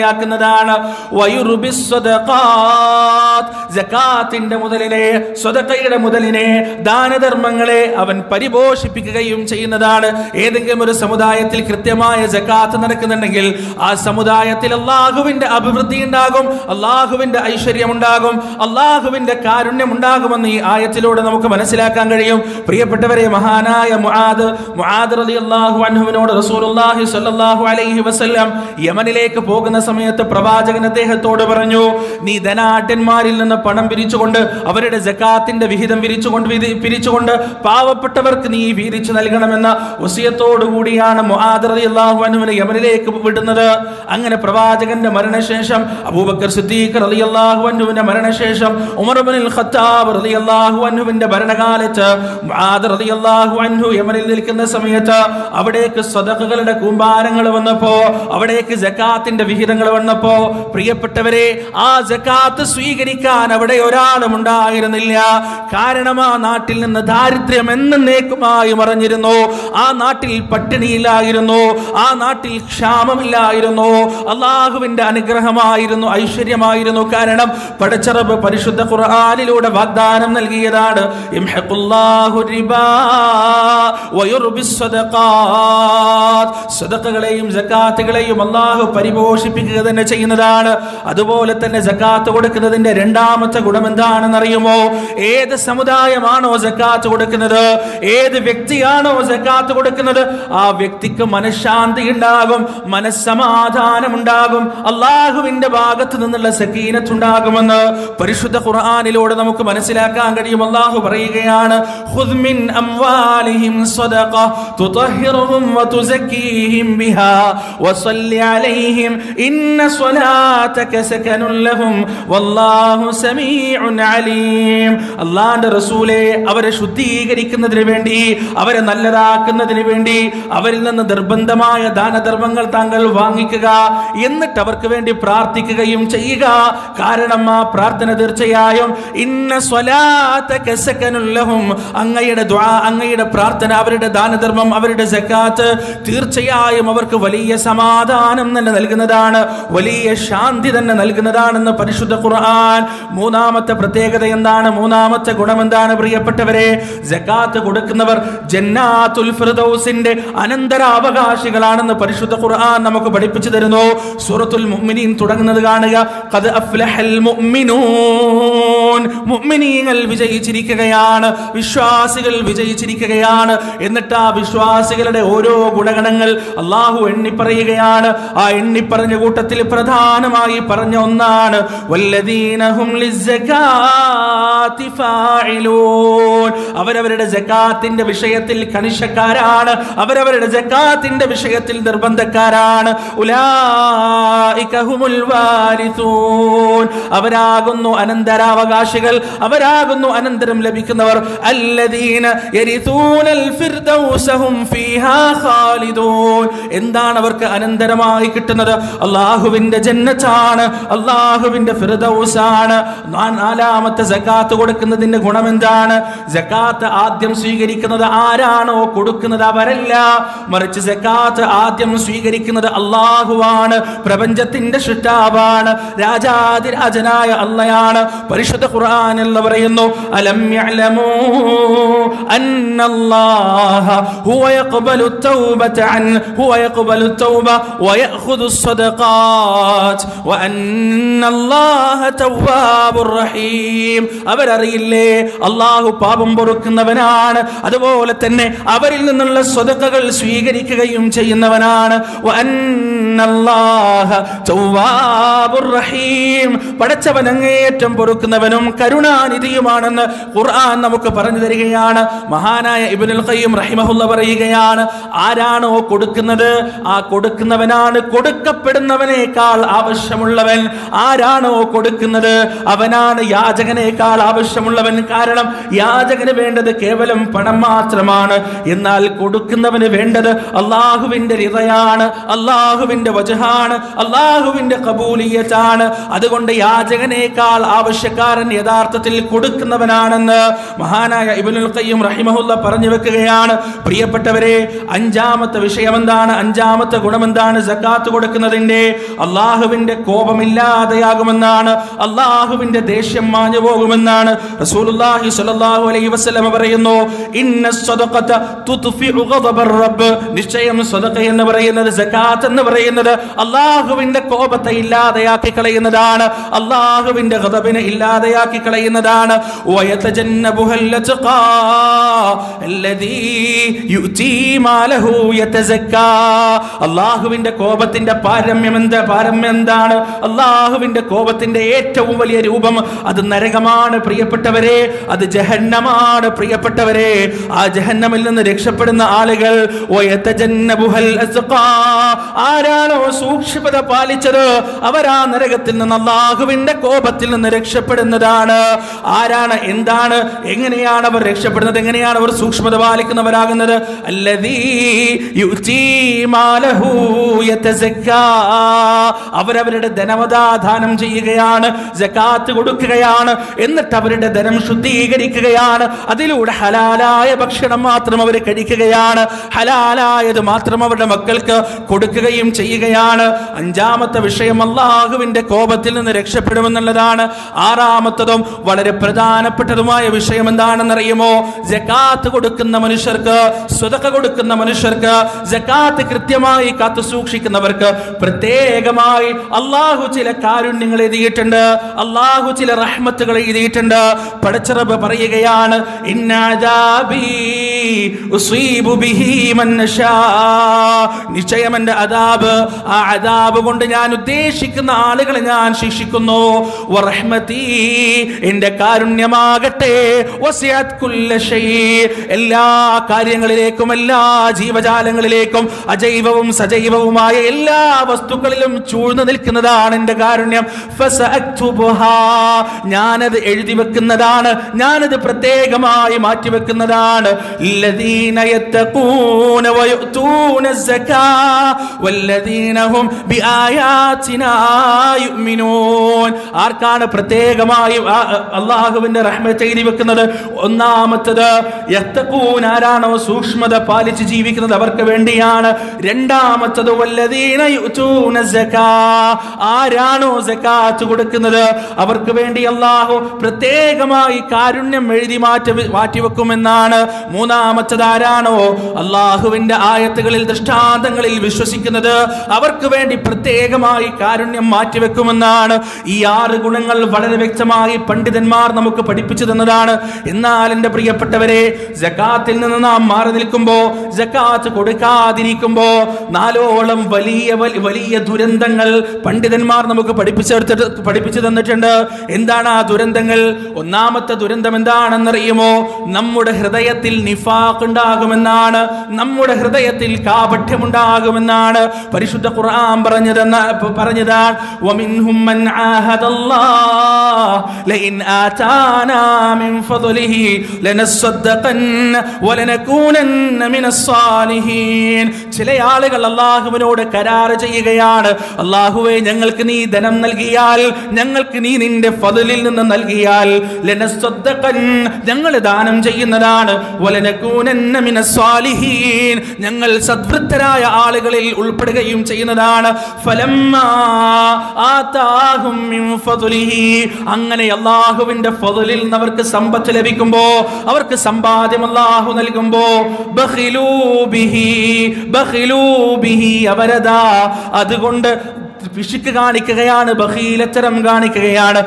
ഇല്ലാതെയാക്കുന്നതാണ്. വയുർബിസ് സദഖാത്ത്, സകാത്തിന്റെ മുതലിനെ, സദഖ സദഖയുടെ മുതലിനെ, ദാനധർമ്മങ്ങളെ അവൻ പരിപോഷിപ്പിക്കുകയും ചെയ്യുന്നതാണ്. ഏതെങ്കിലും ഒരു സമുദായത്തിൽ കൃത്യമായ സകാത്ത് നടക്കുന്നുണ്ടെങ്കിൽ ആ സമുദായത്തിൽ അള്ളാഹുവിന്റെ അഭിവൃദ്ധി ഉണ്ടാകും, അള്ളാഹുവിന്റെ ഐശ്വര്യം ഉണ്ടാകും, അള്ളാഹുവിന്റെ കാരുണ്യം ഉണ്ടാകുമെന്ന് ഈ ആയത്തിലൂടെ നമുക്ക് മനസ്സിലാക്കാൻ കഴിയും. പ്രിയപ്പെട്ടവരെ, മഹാനായ മുആദ് റളിയല്ലാഹു അൻഹുവിനോട് റസൂലുള്ളാഹി സ്വല്ലല്ലാഹു അലൈഹി വസല്ലം യമനിലേക്ക് പോകുന്ന സമയത്ത് പ്രവാചകൻ അദ്ദേഹത്തോട് പറഞ്ഞു, നീ ധനാഢ്യന്മാരിൽ നിന്ന് പണം പിരിച്ചുകൊണ്ട് അവരുടെ സകാത്തിന്റെ വിഹിതം പിരിച്ചുകൊണ്ട് പാവപ്പെട്ടവർക്ക് നീ വീതിച്ചു നൽകണമെന്ന വസിയത്തോടു കൂടിയാണ് മുആദ് റളിയല്ലാഹു അൻഹുവിനെ യമനിലേക്ക് വിടുന്നത്. അങ്ങനെ പ്രവാചകന്റെ മരണശേഷം അബൂബക്കർ സിദ്ദീഖ് റളിയല്ലാഹു അൻഹുവിന്റെ മരണശേഷം ഉമർ ഇബ്നുൽ ഖത്താബ് റളിയല്ലാഹു അൻഹുവിന്റെ ഭരണകാലത്ത് മുആദ് റളിയല്ലാഹു അൻഹു യമനിൽ നിൽക്കുന്ന സമയത്ത് അവിടേക്ക് സദഖകളുടെ കൂമ്പാരങ്ങൾ വന്നപ്പോ, അവിടേക്ക് സകാത്തിന്റെ വിഹിതങ്ങൾ വന്നപ്പോ, പ്രിയപ്പെട്ടവരെ, ആ സകാത്ത് സ്വീകരിക്കാൻ അവിടെ ഒരാളും ഉണ്ടായിരുന്നില്ല. കാരണം ആ നാട്ടിൽ നിന്ന് ദാരിദ്ര്യം എന്നേക്കുമായി മറഞ്ഞിരുന്നു. ആ നാട്ടിൽ പട്ടിണിയില്ലായിരുന്നു, ആ നാട്ടിൽ ക്ഷാമമില്ലായിരുന്നു. അള്ളാഹുവിന്റെ അനുഗ്രഹമായിരുന്നു, ഐശ്വര്യമായിരുന്നു. കാരണം പടച്ചറബ് പരിശുദ്ധ ഖുർആനിലൂടെ വാഗ്ദാനം നൽകിയതാണ്, സദഖകളെയും സകാത്തുകളെയും അള്ളാഹു പരിപോഷിപ്പിക്കുക തന്നെ ചെയ്യുന്നതാണ്. അതുപോലെ തന്നെ സകാത്ത് കൊടുക്കുന്നതിന്റെ രണ്ടാമത്തെ ഗുണം എന്താണെന്ന് അറിയുമോ? ഏത് സമുദായമാണോ സകാത്ത് കൊടുക്കുന്നത്, ഏത് വ്യക്തിയാണോ സകാത്ത് കൊടുക്കുന്നത്, ആ വ്യക്തിക്ക് മനഃശാന്തി ഉണ്ടാകും, മനസ്സമാധാനം ഉണ്ടാകും, അള്ളാഹുവിന്റെ ഭാഗത്ത് നിന്നുള്ള സകീനത്ത് ഉണ്ടാകുമെന്ന് പരിശുദ്ധ ഖുർആനിലൂടെ നമുക്ക് മനസ്സിലാക്കാൻ കഴിയും. അള്ളാഹു പറയുകയാണ്, ഖുദ് മിൻ അംവാലിഹിം സദഖ തുതഹിറുഹും വതുസക്കീഹിം ബിഹാ വസല്ലി അലൈഹിം ഇന്ന സ്വലാതക സകനുൻ ലഹും വല്ലാഹു സമീഉൻ അലീം. അല്ലാഹുവിന്റെ റസൂലേ, അവരെ ശുദ്ധീകരിക്കുന്നതിന് വേണ്ടി, അവരെ നല്ലതാക്കുന്നതിന് വേണ്ടി അവരിൽ നിന്ന് നിർബന്ധമായ ദാനധർമ്മങ്ങൾ താങ്കൾ വാങ്ങിക്കുക, എന്നിട്ട് അവർക്ക് വേണ്ടി പ്രാർത്ഥിക്കുകയും ചെയ്യുക. കാരണം ആ പ്രാർത്ഥന തീർച്ചയായും ഇന്ന സ്വലാതക സകനുൻ ലഹും, അങ്ങയുടെ ദുആ, അങ്ങയുടെ പ്രാർത്ഥന, അവരുടെ ദാനധർമ്മം, അവരുടെ സകാത്ത് തീർച്ചയായും അവർക്ക് വലിയ സമാധാനം തന്നെ നൽകുന്നതാണ്, വലിയ ശാന്തി തന്നെ നൽകുന്നതാണെന്ന് പരിശുദ്ധ ഖുർആൻ. മൂന്നാമത്തെ പ്രത്യേകത എന്താണ്? മൂന്നാമത്തെ ഗുണം എന്താണ് പ്രിയപ്പെട്ടവരെ? സകാത്ത് കൊടുക്കുന്നവർ ജന്നാത്തുൽ ഫിർദൗസിന്റെ അനന്തരാവകാശികളാണെന്ന് പരിശുദ്ധ ഖുർആൻ നമുക്ക് പഠിപ്പിച്ചു തരുന്നു. സൂറത്തുൽ മുഅ്മിനീൻ തുടങ്ങുന്നത് കാണുക, ഖദ് അഫ്ലഹൽ മുഅ്മിനൂൻ, മുഅ്മിനീങ്ങൾ വിജയിച്ചിരിക്കുകയാണ്, വിശ്വാസികൾ വിജയിച്ചിരിക്കുകയാണ്. എന്നിട്ട് ആ വിശ്വാസികളുടെ ഓരോ ഗുണഗണങ്ങൾ അള്ളാഹു എണ്ണിപ്പറയുകയാണ്. ആ എണ്ണിപ്പറഞ്ഞ കൂട്ടത്തിൽ പ്രധാനമായി പറഞ്ഞ ഒന്നാണ് വല്ലദീന ഹും ലിസ്സകാത്തി ഫാഇലൂൻ, അവരവരുടെ സകാത്തിന്റെ വിഷയത്തിൽ കണിശക്കാരാണ്, അവരവരുടെ സകാത്തിന്റെ വിഷയത്തിൽ നിർബന്ധക്കാരാണ്. ഉലൈക ഹുമുൽ വാരിസൂൻ, അവരാകുന്നു അനന്തരാവകാശികൾ, അവരാകുന്നു അനന്തരം ലഭിക്കുന്നവർ. അല്ലദീന യരിസൂനൽ ഫിർദൗസ ഹും ഫീഹാ ഖാലിദൂൻ, എന്താണ് അവർക്ക് അനന്തരമായി കിട്ടുന്നത്? അല്ലാഹുവിന്റെ ജന്നത്താണ്, അല്ലാഹുവിന്റെ ഫിർദൗസാണ്. നാലാമത്തെ സകാത്ത് കൊടുക്കുന്നതിന്റെ ഗുണം എന്താണ്? സകാത്ത് ആദ്യം സ്വീകരിക്കുന്നത് ആരാണോ കൊടുക്കുന്നത് അവരല്ല, മറിച്ച് സകാത്ത് ആദ്യം സ്വീകരിക്കുന്നത് അല്ലാഹുവാണ്, പ്രപഞ്ചത്തിന്റെ സൃഷ്ടാവാണ്, രാജാതിരാജനായ അല്ലാഹയാണ്. പരിശുദ്ധ ഖുർആനിൽ പറയുന്നു, അലം യഅലമൂ അന്നല്ലാഹ ഹുവ യഖ്ബലു തൗബത അൻ ഹുവ യഖ്ബലു തൗബ വയഖുദു സ്വദഖാത്ത് വഅന്നല്ലാഹ തവ്വാബുർ റഹീം. അവരറിയില്ലേ അല്ലാഹു പാപം പൊറുക്കുന്നവനാണ്, അതുപോലെ തന്നെ അവരിൽ നിന്നുള്ള സ്വദഖകൾ സ്വീകരിക്കുകയും ചെയ്യുന്നവനാണ്. വഅന്നല്ലാഹ തവ്വാബുർ റഹീം, പടച്ചവൻ അങ്ങേയറ്റം പൊറുക്കുന്നവനും കരുണാനിധിയുമാണെന്ന് ഖുർആൻ നമുക്ക് പറഞ്ഞു തരികയാണ്. മഹാനായ ഇബ്നുൽ ഖയ്യിം റഹിമഹുല്ലാഹ് പറയുകയാണ്, ആരാണോ കൊടുക്കുന്നത് ആ കൊടുക്കുന്നവനാണ് കൊടുക്കപ്പെടുന്നവനേക്കാൾ ആവശ്യമുള്ളവൻ. ആരാണോ കൊടുക്കുന്നത് അവനാണ് യാചകനേക്കാൾ ആവശ്യമുള്ളവൻ. കാരണം യാചകന് വേണ്ടത് കേവലം പണം മാത്രമാണ്, എന്നാൽ കൊടുക്കുന്നവന് വേണ്ടത് അള്ളാഹുവിന്റെ റിളയാണ്, അള്ളാഹുവിന്റെ വജ്ഹാണ്, അള്ളാഹുവിന്റെ ഖബൂലിയത്താണ്. അതുകൊണ്ട് യാചകനേക്കാൾ ആവശ്യക്കാരൻ യഥാർത്ഥത്തിൽ കൊടുക്കുന്നവനാണെന്ന് മഹാനായ ഇബ്നുൽ ഖയ്യിം റഹിമഹുല്ലാഹ് പറഞ്ഞു വെക്കുകയാണ്. പ്രിയപ്പെട്ടവരെ, അഞ്ചാമത്തെ വിഷയം എന്താണ്? അഞ്ചാമത്തെ ഗുണം എന്താണ് സകാത്ത് കൊടുക്കുന്നതിന്റെ? അള്ളാഹുവിന്റെ കോപമില്ലാതെയാകുമെന്നാണ്, അള്ളാഹുവിന്റെ ദേഷ്യം മാഞ്ഞു പോകുമെന്നാണ് റസൂലുള്ളാഹി സ്വല്ലല്ലാഹു അലൈഹി വസല്ലം പറയുന്നു, ഇന്ന സ്വദഖത തുത്ഫിഉ ഗദബർ റബ്ബ്, നിശ്ചയം സ്വദഖ എന്ന് പറയുന്നത്, സകാത്ത് എന്ന് പറയുന്നത് അല്ലാഹുവിന്റെ കോപത്തെ ഇല്ലാതെയാക്കി കളയുന്നതാണ്, അല്ലാഹുവിന്റെ ഗദബിനെ ഇല്ലാതെയാക്കി കളയുന്നതാണ്. വയതജന്നബുഹൽ ലത്ഖാ അല്ലദീ യുതി മാലഹു യതസക്കാ. അല്ലാഹുവിന്റെ കോപത്തിന്റെ പാരമ്യം എന്താണ്? അല്ലാഹുവിന്റെ കോപത്തിന്റെ ഏറ്റവും വലിയ രൂപം അത് നരകമാണ് പ്രിയപ്പെട്ടവരെ, അത് ജഹന്നമാണ് പ്രിയപ്പെട്ടവരെ. ആ ജഹന്നമിൽ നിന്ന് രക്ഷപ്പെടുന്ന ആളുകൾ ആരാണോ സൂക്ഷ്മത പാലിച്ചത് അവരാ നരകത്തിൽ നിന്ന്, അല്ലാഹുവിന്റെ കോപത്തിൽ നിന്ന് രക്ഷപ്പെടുന്നതാണ്. ആരാണ്, എന്താണ്, എങ്ങനെയാണ് അവർ രക്ഷപ്പെടുന്നത്, എങ്ങനെയാണ് അവർ സൂക്ഷ്മത പാലിക്കുന്നവരാകുന്നത്? അല്ലദീ യുതി മാലഹു യതസക്കാ, അവരവരുടെ ധനവദാനം ചെയ്യുകയാണ്, സകാത്ത് കൊടുക്കുകയാണ്, എന്നിട്ട് അവരുടെ ധനം ശുദ്ധീകരിക്കുകയാണ്, അതിലൂടെ ഹലാലായ ഭക്ഷണം മാത്രം അവർ കഴിക്കുകയാണ്, ഹലാലായത് മാത്രം അവരുടെ മക്കൾക്ക് കൊടുക്കുകയും ചെയ്യുകയാണ്. അഞ്ചാമത്തെ വിഷയം അല്ലാഹുവിന്റെ കോപത്തിൽ നിന്ന് രക്ഷപ്പെടുമെന്നുള്ളതാണ്. ആറാമത്തതും വളരെ പ്രധാനപ്പെട്ടതുമായ വിഷയം എന്താണെന്നറിയുമോ? സകാത്ത് കൊടുക്കുന്ന മനുഷ്യർക്ക്, സ്വതക്ക കൊടുക്കുന്ന മനുഷ്യർക്ക്, സകാത്ത് കൃത്യമായി കാത്തു സൂക്ഷിക്കുന്നവർക്ക് പ്രത്യേകമായി അല്ലാഹു ചില കാരുണ്യങ്ങൾ എഴുതിയിട്ടുണ്ട്, അല്ലാഹു ചില റഹ്മത്തുകൾ എഴുതിയിട്ടുണ്ട്. പടച്ച റബ്ബ് പറയുകയാണ്, ഇന്നഅദാബി ഉസീബു ബിഹി മൻ നശാ, നിശ്ചയം എൻ്റെ അദാബ്, ആ അദാബ് കൊണ്ട് ഞാൻ ഉദ്ദേശിക്കുന്ന ആളുകളെ ഞാൻ ശിക്ഷിക്കുന്നു. വറഹ്മതി, എൻ്റെ കാരുണ്യമാകട്ടെ, വസിഅത് കുല്ല ശൈ, എല്ലാ കാര്യങ്ങളിലേക്കും, എല്ലാ ജീവജാലങ്ങളിലേക്കും, അജൈവവും സജൈവവുമായ എല്ലാ വസ്തുക്കളിലും ചൂഴ്ന്നു നിൽക്കുന്നതാണ് എൻ്റെ കാരുണ്യം. ഫസഅക്തുബുഹാ, ഞാനത് എഴുതി വെക്കുന്നതാണ്, ഞാനത് പ്രത്യേകമായി മാറ്റിവെക്കുന്നതാണ്. ലദീന യത്തഖൂന വയുഅ്തൂന സകാ വല്ലദീന ഹും ബിആയാതിനാ യുഅ്മിനൂൻ. ആർക്കാണ് പ്രത്യേകമായി അല്ലാഹുവിന്റെ റഹ്മത്ത് എഴുതി വെക്കുന്നത്? ഒന്നാമത്തത് യത്തഖൂൻ, ആരാണോ സൂക്ഷ്മത പാലിച്ച് ജീവിക്കുന്നത് അവർക്ക് വേണ്ടിയാണ്. രണ്ടാമത്തത് വല്ലദീന യുഅ്തൂന സകാ, ആരാണോ സകാത്ത് കൊടുക്കുന്നത് അവർക്ക് വേണ്ടി അല്ലാഹു പ്രത്യേകമായി കാരുണ്യം എഴുതി മാറ്റിവെക്കുമെന്നാണ്. മൂന്നാമത്തത് ആരാണോ അല്ലാഹുവിന്റെ ആയത്തുകളിൽ, ദൃഷ്ടാന്തങ്ങളിൽ വിശ്വസിക്കുന്നത് അവർക്ക് വേണ്ടി പ്രത്യേകമായി കാരുണ്യം മാറ്റിവെക്കുമെന്നാണ്. ഈ 6 ഗുണങ്ങൾ വളരെ വ്യക്തമായി പണ്ഡിതന്മാർ നമുക്ക് പഠിപ്പിച്ചു തന്നതാണ്. എന്നാൽ എൻ്റെ പ്രിയപ്പെട്ടവരെ, സകാത്തിൽ നിന്ന് നാം മാറി നിൽക്കുമ്പോ, സകാത്ത് കൊടുക്കാതിരിക്കുമ്പോ 4ഓളം വലിയ ദുരന്തങ്ങൾ പണ്ഡിതന്മാർ നമുക്ക് പഠിപ്പിച്ചു തന്നിട്ടുണ്ട്. എന്താണ് ആ ദുരന്തങ്ങൾ? ഒന്നാമത്തെ ദുരന്തം എന്താണെന്നറിയുമോ? നമ്മുടെ ഹൃദയത്തിൽ നിഫാഖ് ഉണ്ടാകുമെന്നാണ്, നമ്മുടെ ഹൃദയത്തിൽ കാപട്യമുണ്ടാകുമെന്നാണ്. പരിശുദ്ധ ഖുർആൻ പറഞ്ഞതാണ്, വമിൻഹും മൻ ആഹദല്ലാഹ് ലഇൻ ആതാനാ മിൻ ഫദ്ലിഹി ലനസ്സദ്ദഖന്ന വലനകൂനന്ന മിനസ് സാലിഹീൻ. ചില ആളുകൾ അല്ലാഹുവിനോട് കരാർ ചെയ്യുകയാണ്, അല്ലാഹുവേ ഞങ്ങൾക്ക് നീ ധനം നൽകിയാൽ, ഞങ്ങൾക്ക് നീ നിന്റെ ഫദ്ലിൽ നിന്ന് നൽകിയാൽ, ലനസ്സദ്ദഖൻ, ഞങ്ങൾ ദാനം ചെയ്യുന്നതാണ്, വലനകൂനന്ന മിനസ് സാലിഹീൻ, ഞങ്ങൾ സദ്വൃത്തരായ ആളുകളിൽ ഉൾപ്പെടുകയും ചെയ്യുന്നതാണ്. ഫലമ്മാ ആതാഹും മിൻ ഫദ്ലിഹി, അങ്ങനെ അല്ലാഹുവിന്റെ ഫദ്ലിൽ നിന്ന് അവർക്ക് സമ്പത്ത് ലഭിക്കുമ്പോ, അവർക്ക് സമ്പാദ്യം അല്ലാഹു നൽകുമ്പോ, ബഖിലൂ ബിഹി, അവരതാ അതുകൊണ്ട് പിശുക്ക് കാണിക്കുകയാണ്, ബഖീലത്തരം കാണിക്കുകയാണ്.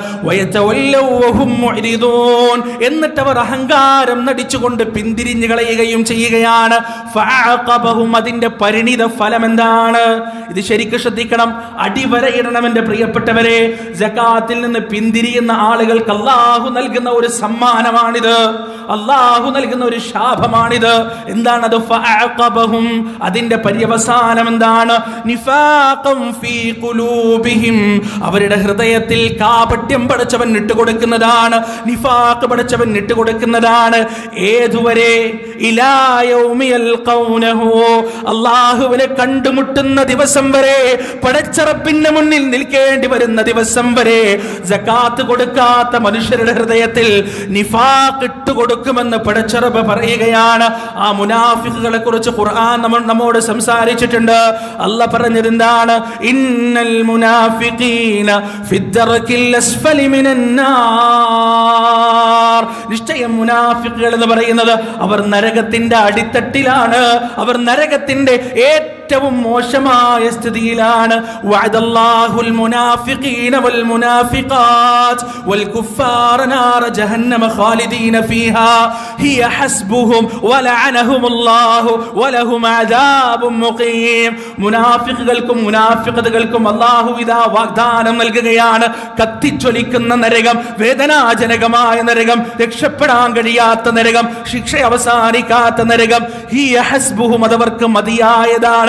എന്നിട്ട് അവർ അഹങ്കാരം നടിച്ചുകൊണ്ട് പിന്തിരിഞ്ഞു കളയുകയും ചെയ്യുകയാണ്. അതിന്റെ പരിണിത ഫലം എന്താണ്? ഇത് ശരിക്കും ശ്രദ്ധിക്കണം, അടിവരയിടണം എൻ്റെ പ്രിയപ്പെട്ടവരെ. സകാത്തിൽ നിന്ന് പിന്തിരിയുന്ന ആളുകൾക്ക് അല്ലാഹു നൽകുന്ന ഒരു സമ്മാനമാണിത്, അല്ലാഹു നൽകുന്ന ഒരു ശാപമാണിത്. എന്താണത്? ഫഅഖബഹും, അതിന്റെ പര്യവസാനം എന്താണ്? നിഫാഖം ഫീ ഖുലൂബിഹിം, അവരുടെ ഹൃദയത്തിൽ കാപട്യം പടച്ചവൻ ഇട്ടുകൊടുക്കുന്നതാണ്, നിഫാഖ് പടച്ചവൻ ഇട്ടുകൊടുക്കുന്നതാണ്. ഏതുവരെ? ഇലാ യൗമി യൽഖൗനഹു, അല്ലാഹുവിനെ കണ്ടുമുട്ടുന്ന ദിവസം വരെ, പടച്ച റബ്ബിന്റെ മുന്നിൽ നിൽക്കേണ്ടി വരുന്ന ദിവസം വരെ സകാത്ത് കൊടുക്കാത്ത മനുഷ്യരുടെ ഹൃദയത്തിൽ നിഫാഖ് ഇട്ടുകൊടുക്കുമെന്ന് പടച്ച റബ്ബ് പറയുകയാണ്. ആ മുനാഫിഖുകളെ കുറിച്ച് ഖുർആൻ നമ്മോട് സംസാരിച്ചിട്ടുണ്ട്. അല്ലാഹ് പറഞ്ഞത് എന്താണ്? ഇന്നൽ മുനാഫിഖീന ഫിദ്ദർകിൽ അസ്ഫലി മിനൻ നാർ, നിശ്ചയം മുനാഫിക്കുകൾ എന്ന് പറയുന്നത് അവർ നരകത്തിന്റെ അടിത്തട്ടിലാണ്, അവർ നരകത്തിന്റെ ഏറ്റവും മോശമായ സ്ഥിതിയിലാണ്. വഅദല്ലാഹുൽ മുനാഫിഖീന വൽ മുനാഫിഖാത്ത് വൽ കുഫാറ നാറ ജഹന്നമ ഖാലിദീന ഫീഹാ ഹിയ ഹസ്ബുഹും വലഅനഹുമുല്ലാഹു വലഹും അദാബും മുഖീം. മുനാഫിഖുകൾക്കും മുനാഫിഖത്തുകൾക്കും അല്ലാഹു ഇദാ വാഗ്ദാനം നൽകുകയാണ്. കത്തിജ്വലിക്കുന്ന നരകം, വേദനാജനകമായ നരകം, രക്ഷപ്പെടാൻ കഴിയാത്ത നരകം, ശിക്ഷ അവസാനിക്കാത്ത നരകം. ഹിയ ഹസ്ബുഹും, അതവർക്ക് മതിയായതാണ്.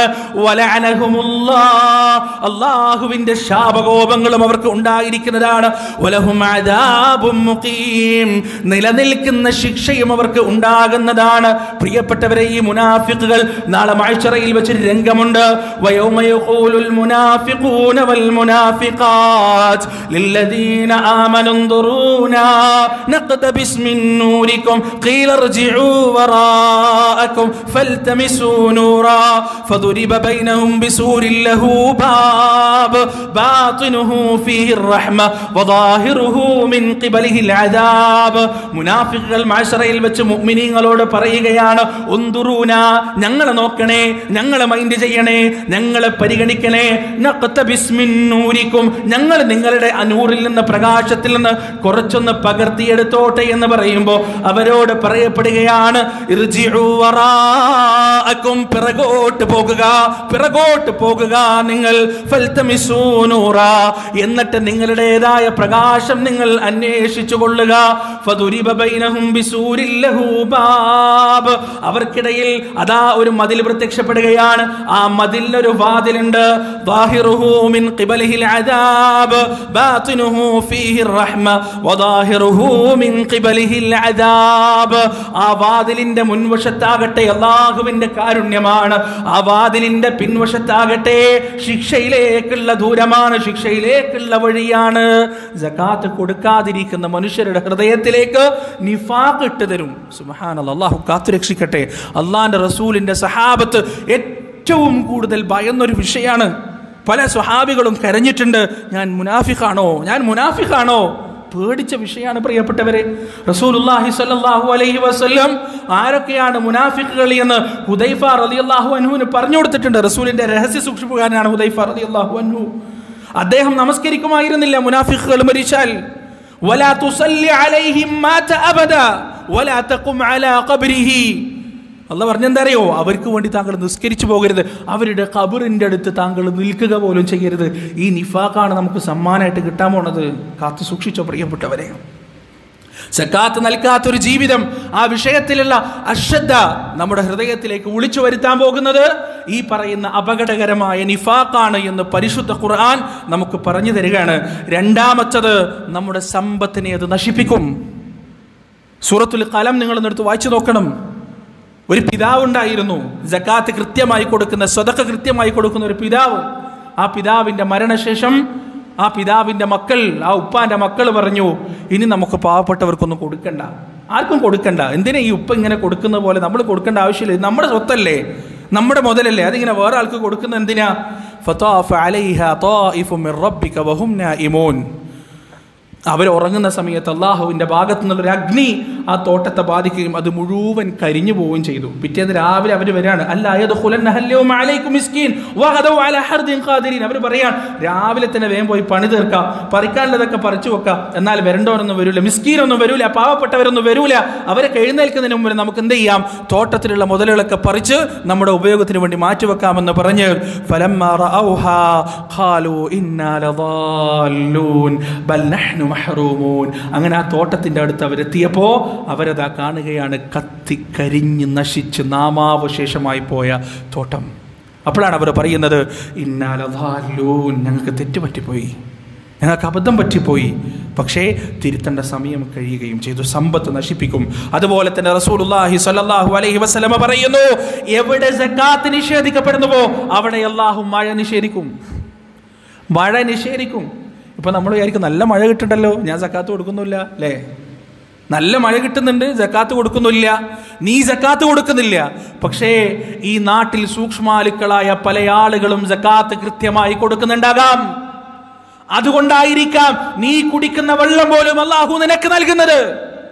വലഅനഹുമുല്ലാഹ്, അല്ലാഹുവിന്റെ ശാപകോപങ്ങളും അവർക്ക് ഉണ്ടായിരിക്കുന്നതാണ്. വലഹും അദാബും മുഖീം, നിലനിൽക്കുന്ന ശിക്ഷയും അവർക്ക് ഉണ്ടാകുന്നതാണ്. പ്രിയപ്പെട്ടവരെ, ഈ മുനാഫിഖുകൾ നാളെ മഹ്ശറയിൽ വെച്ചൊരു രംഗമുണ്ട്. വയൗമ യഖൂലുൽ മുനാഫിഖൂന വൽ മുനാഫിഖാത്ത് ലില്ലദീന ആമനു انظرونا نقتبس من نوركم قيل ارجعوا وراءكم فالتمسوا نورا فضرب بينهم بسور له باب باطنه فيه الرحمة وظاهره من قبله العذاب. മുനാഫിഖുകൾ മഹ്ശറയിൽ വെച്ച് മുഅ്മിനീങ്ങളോട് പറയുകയാണ്, ഉൻദുറൂന, ഞങ്ങളെ നോക്കണേ, ഞങ്ങളെ മൈൻഡ് ചെയ്യണേ, ഞങ്ങളെ പരിഗണിക്കണേ. നഖ്തബിസ് മിൻ നൂരിക്കും, ഞങ്ങൾ നിങ്ങളുടെ അനൂറിൽ നിന്ന്, പ്രകാശത്തിൽ നിന്ന് കുറച്ചൊന്ന് പകർത്തിയെടുത്തോട്ടെ എന്ന് പറയുമ്പോൾ അവരോട് പറയപ്പെടുകയാണ്, ഇർജിഉ വറാഅക്കും, പിറകോട്ട് പോകുക, പിറകോട്ട് പോകുക നിങ്ങൾ. ഫൽതമിസൂ നൂറാ, എന്നിട്ട് നിങ്ങളുടേതായ പ്രകാശം നിങ്ങൾ അന്വേഷിച്ചു കൊള്ളുക. ഫദുരിബ ബൈനഹും ബിസൂരിൻ ലഹു ബാബ്, അവർക്കിടയിൽ അതാ ഒരു മതിൽ പ്രത്യക്ഷപ്പെടുകയാണ്. ആ മതിലിനൊരു വാതിലുണ്ട്. ളാഹിറുഹു മിൻ ഖിബലിഹിൽ അദാബ് ബാതിനുഹു ഫീഹിർ റഹ്മ വളാഹിറുഹു മിൻ ഖിബലിഹിൽ അദാബ്. ആ വാതിലിന്റെ മുൻവശത്താകട്ടെ അല്ലാഹുവിന്റെ കാരുണ്യമാണ്, ആ വാതിലിന്റെ പിൻവശത്താകട്ടെ ശിക്ഷയിലേക്കുള്ള ദൂരമാണ്, ശിക്ഷയിലേക്കുള്ള വഴിയാണ്. സകാത്ത് കൊടുക്കാതിരിക്കുന്ന മനുഷ്യരുടെ ഹൃദയത്തിലേക്ക് നിഫാഖ് ഇട്ട് തരും. സുബ്ഹാനല്ലാഹ്, അല്ലാഹു കാത്തുരക്ഷിക്കട്ടെ. അല്ലാഹുവിന്റെ റസൂലിന്റെ സഹാബത്ത് ഏറ്റവും കൂടുതൽ ഭയന്നൊരു വിഷയമാണ്. പല സ്വഹാബികളും കരഞ്ഞിട്ടുണ്ട്, ഞാൻ മുനാഫിഖാണോ, ഞാൻ മുനാഫിഖാണോ. പേടിച്ച വിഷയമാണ് പ്രിയപ്പെട്ടവരെ. റസൂലുള്ളാഹി സ്വല്ലല്ലാഹു അലൈഹി വസല്ലം ആരൊക്കെയാണ് മുനാഫിഖുകൾ എന്ന് ഹുദൈഫ റളിയല്ലാഹു അൻഹുവിന് പറഞ്ഞു കൊടുത്തിട്ടുണ്ട്. റസൂലിന്റെ രഹസ്യ സൂക്ഷിപ്പുകാരനാണ് ഹുദൈഫ റളിയല്ലാഹു അൻഹു. അദ്ദേഹം നമസ്കരിക്കുമായിരുന്നില്ല മുനാഫിഖുകൾ മരിച്ചാൽ. വലാ തുസല്ലി അലൈഹിം മാത അബദ വലാ തഖും അലാ ഖബ്രിഹി. അല്ലാഹു പറഞ്ഞെന്താ അറിയോ, അവർക്ക് വേണ്ടി താങ്കൾ നിസ്കരിച്ചു പോകരുത്, അവരുടെ ഖബറിന്റെ അടുത്ത് താങ്കൾ നിൽക്കുക പോലും ചെയ്യരുത്. ഈ നിഫാഖാണ് നമുക്ക് സമ്മാനമായിട്ട് കിട്ടാൻ പോണത്. കാത്തു സൂക്ഷിച്ചോ പ്രിയപ്പെട്ടവരെ. സക്കാത്ത് നൽകാത്തൊരു ജീവിതം, ആ വിഷയത്തിലുള്ള അശ്രദ്ധ നമ്മുടെ ഹൃദയത്തിലേക്ക് വിളിച്ചു വരുത്താൻ പോകുന്നത് ഈ പറയുന്ന അപകടകരമായ നിഫാഖാണ് എന്ന് പരിശുദ്ധ ഖുർആൻ നമുക്ക് പറഞ്ഞു തരികയാണ്. രണ്ടാമത്തത്, നമ്മുടെ സമ്പത്തിനെ അത് നശിപ്പിക്കും. സൂറത്തുൽ ഖലം നിങ്ങളൊന്നെടുത്ത് വായിച്ചു നോക്കണം. ഒരു പിതാവ് ഉണ്ടായിരുന്നു, സക്കാത്ത് കൃത്യമായി കൊടുക്കുന്ന, സ്വതക്ക കൃത്യമായി കൊടുക്കുന്ന ഒരു പിതാവ്. ആ പിതാവിന്റെ മരണശേഷം ആ പിതാവിന്റെ മക്കൾ, ആ ഉപ്പാന്റെ മക്കൾ പറഞ്ഞു, ഇനി നമുക്ക് പാവപ്പെട്ടവർക്കൊന്നും കൊടുക്കണ്ട, ആർക്കും കൊടുക്കണ്ട. എന്തിനാ ഈ ഉപ്പ ഇങ്ങനെ കൊടുക്കുന്ന പോലെ നമ്മൾ കൊടുക്കേണ്ട ആവശ്യമില്ല, നമ്മുടെ സ്വത്തല്ലേ, നമ്മുടെ മുതലല്ലേ, അതിങ്ങനെ വേറെ ആൾക്ക് കൊടുക്കുന്ന എന്തിനാ. ഫതാഫ അലൈഹാ ത്വാഇഫും മിർ റബ്ബിക വഹും നായിമൂൻ. അവർ ഉറങ്ങുന്ന സമയത്ത് അള്ളാഹുവിൻ്റെ ഭാഗത്തു നിന്നുള്ളൊരു അഗ്നി ആ തോട്ടത്തെ ബാധിക്കുകയും അത് മുഴുവൻ കരിഞ്ഞു പോവുകയും ചെയ്തു. പിറ്റേന്ന് രാവിലെ അവർ വരാണ്, അവർ പറയാൻ, രാവിലെ തന്നെ വേഗം പോയി പണി തീർക്കാം, പറിക്കാനുള്ളതൊക്കെ പറിച്ചു വെക്കാം, എന്നാൽ വരണ്ടവരൊന്നും വരൂല, മിസ്കീനൊന്നും വരൂല, പാവപ്പെട്ടവരൊന്നും വരൂല. അവരൊക്കെ എഴുന്നേൽക്കുന്നതിന് മുമ്പ് നമുക്ക് എന്ത് ചെയ്യാം, തോട്ടത്തിലുള്ള മുതലുകളൊക്കെ പറിച്ച് നമ്മുടെ ഉപയോഗത്തിന് വേണ്ടി മാറ്റിവെക്കാമെന്ന് പറഞ്ഞ് ഫലമ്മാ റഅൗഹാ ഖാലൂ ഇന്നാ ലദാല്ലൂൻ ബൽ നഹ്നു മഹ്റൂമൂൻ. അങ്ങനെ ആ തോട്ടത്തിന്റെ അടുത്ത് അവരെത്തിയപ്പോ അവരതാ കാണുകയാണ്, കത്തിക്കരിഞ്ഞ് നശിച്ച് നാമാവശേഷമായി പോയ തോട്ടം. അപ്പോഴാണ് അവർ പറയുന്നത്, ഇന്നാ ലദാല്ലൂൻ, ഞങ്ങൾക്ക് തെറ്റുപറ്റിപ്പോയി, ഞങ്ങൾക്ക് അബദ്ധം പറ്റിപ്പോയി. പക്ഷേ തിരുത്തേണ്ട സമയം കഴിയുകയും ചെയ്തു. സമ്പത്ത് നശിപ്പിക്കും. അതുപോലെ തന്നെ റസൂലുള്ളാഹി സ്വല്ലല്ലാഹു അലൈഹി വസല്ലമ പറയുന്നു, എവിടെ സക്കാത്ത് നിഷേധിക്കപ്പെടുന്നുവോ അവിടെ അല്ലാഹു മഴ നിഷേധിക്കും, മഴ നിഷേധിക്കും. ഇപ്പൊ നമ്മൾ വിചാരിക്കും, നല്ല മഴ കിട്ടുന്നുണ്ടല്ലോ, ഞാൻ സക്കാത്ത് കൊടുക്കുന്നില്ല അല്ലേ, നല്ല മഴ കിട്ടുന്നുണ്ട്, സക്കാത്ത് കൊടുക്കുന്നില്ല, നീ സക്കാത്ത് കൊടുക്കുന്നില്ല. പക്ഷേ ഈ നാട്ടിൽ സൂക്ഷ്മാലുക്കളായ പല ആളുകളും സക്കാത്ത് കൃത്യമായി കൊടുക്കുന്നുണ്ടാകാം. അതുകൊണ്ടായിരിക്കാം നീ കുടിക്കുന്ന വെള്ളം പോലും അല്ലാഹു നിനക്ക് നൽകുന്നത്.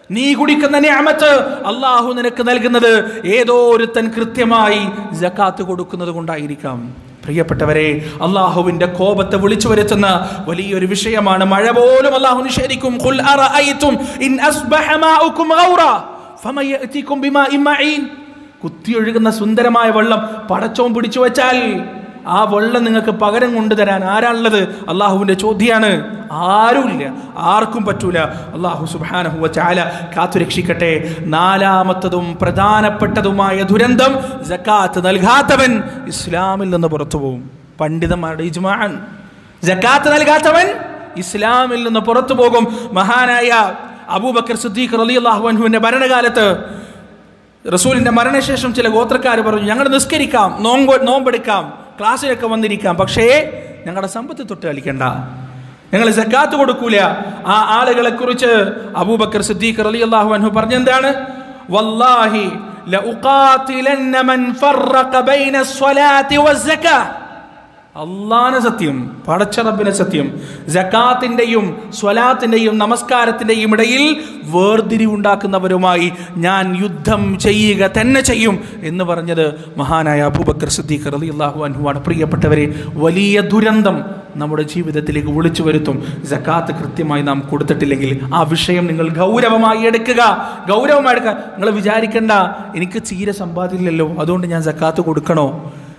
നീ കുടിക്കുന്ന നിഅമത്ത് അല്ലാഹു നിനക്ക് നൽകുന്നത് ഏതോ ഒരുത്തൻ കൃത്യമായി സകാത്ത് കൊടുക്കുന്നത് കൊണ്ടായിരിക്കാം. പ്രിയപ്പെട്ടവരെ, അല്ലാഹുവിന്റെ കോപത്തെ വിളിച്ചു വരുത്തുന്ന വലിയൊരു വിഷയമാണ് മഴ പോലും അല്ലാഹു നിഷേധിക്കും. ഖുൽ അറഅയ്തും ഇൻ അസ്ബഹ മാഉകും ഗൗറാ ഫമയഅതികും ബിമാഇൻ മഈൻ. കുത്തിയൊഴുകുന്ന സുന്ദരമായ വെള്ളം പടച്ചോൻ പിടിച്ചു വെച്ചാൽ ആ വെള്ളം നിങ്ങൾക്ക് പകരം കൊണ്ടുതരാൻ ആരാണുള്ളത്? അള്ളാഹുവിന്റെ ചോദ്യമാണ്. ആരുമില്ല, ആർക്കും പറ്റൂല. അള്ളാഹു സുബ്ഹാനഹു വ തആല കാത്തുരക്ഷിക്കട്ടെ. നാലാമത്തതും പ്രധാനപ്പെട്ടതുമായ ദുരന്തം, സകാത്ത് നൽകാത്തവൻ ഇസ്ലാമിൽ നിന്ന് പുറത്തു പോകും. പണ്ഡിതന്മാരുടെ ഇജ്മാഅൻ, സകാത്ത് നൽകാത്തവൻ ഇസ്ലാമിൽ നിന്ന് പുറത്തു പോകും. മഹാനായ അബൂബക്കർ സിദ്ദീഖ് റളിയല്ലാഹു അൻഹുവിന്റെ ഭരണകാലത്ത് റസൂലിന്റെ മരണശേഷം ചില ഗോത്രക്കാർ പറഞ്ഞു, ഞങ്ങൾ നിസ്കരിക്കാം, നോമ്പെടുക്കാം, ക്ലാസ്സിലൊക്കെ വന്നിരിക്കാം, പക്ഷേ ഞങ്ങളുടെ സമ്പത്ത് തൊട്ട് കളിക്കണ്ട, ഞങ്ങൾ സക്കാത്ത് കൊടുക്കൂല. ആ ആളുകളെ കുറിച്ച് അബൂബക്കർ സിദ്ദീഖ് റളിയല്ലാഹു അൻഹു പറഞ്ഞെന്താണ്? വല്ലാഹി ലഉഖാതിലന്ന മൻ ഫറഖ ബൈന സ്വലാത്തി വസ്സകാ. അല്ലാഹുവിനെ സത്യം, പടച്ച റബ്ബിനെ സത്യം, സകാത്തിന്റെയും സ്വലാത്തിന്റെയും നമസ്കാരത്തിന്റെയും ഇടയിൽ വേർതിരിവുണ്ടാക്കുന്നവരുമായി ഞാൻ യുദ്ധം ചെയ്യുക തന്നെ ചെയ്യും എന്ന് പറഞ്ഞത് മഹാനായ അബൂബക്കർ സിദ്ദീഖ് റളിയല്ലാഹു അൻഹുവാണ്. പ്രിയപ്പെട്ടവരെ, വലിയ ദുരന്തം നമ്മുടെ ജീവിതത്തിലേക്ക് വിളിച്ചു വരുത്തും. സകാത്ത് കൃത്യമായി നാം കൊടുത്തിട്ടില്ലെങ്കിൽ ആ വിഷയം നിങ്ങൾ ഗൗരവമായി എടുക്കുക. നിങ്ങൾ വിചാരിക്കണ്ട, എനിക്ക് തീരെ സമ്പാദ്യമില്ലല്ലോ അതുകൊണ്ട് ഞാൻ സകാത്ത് കൊടുക്കണോ?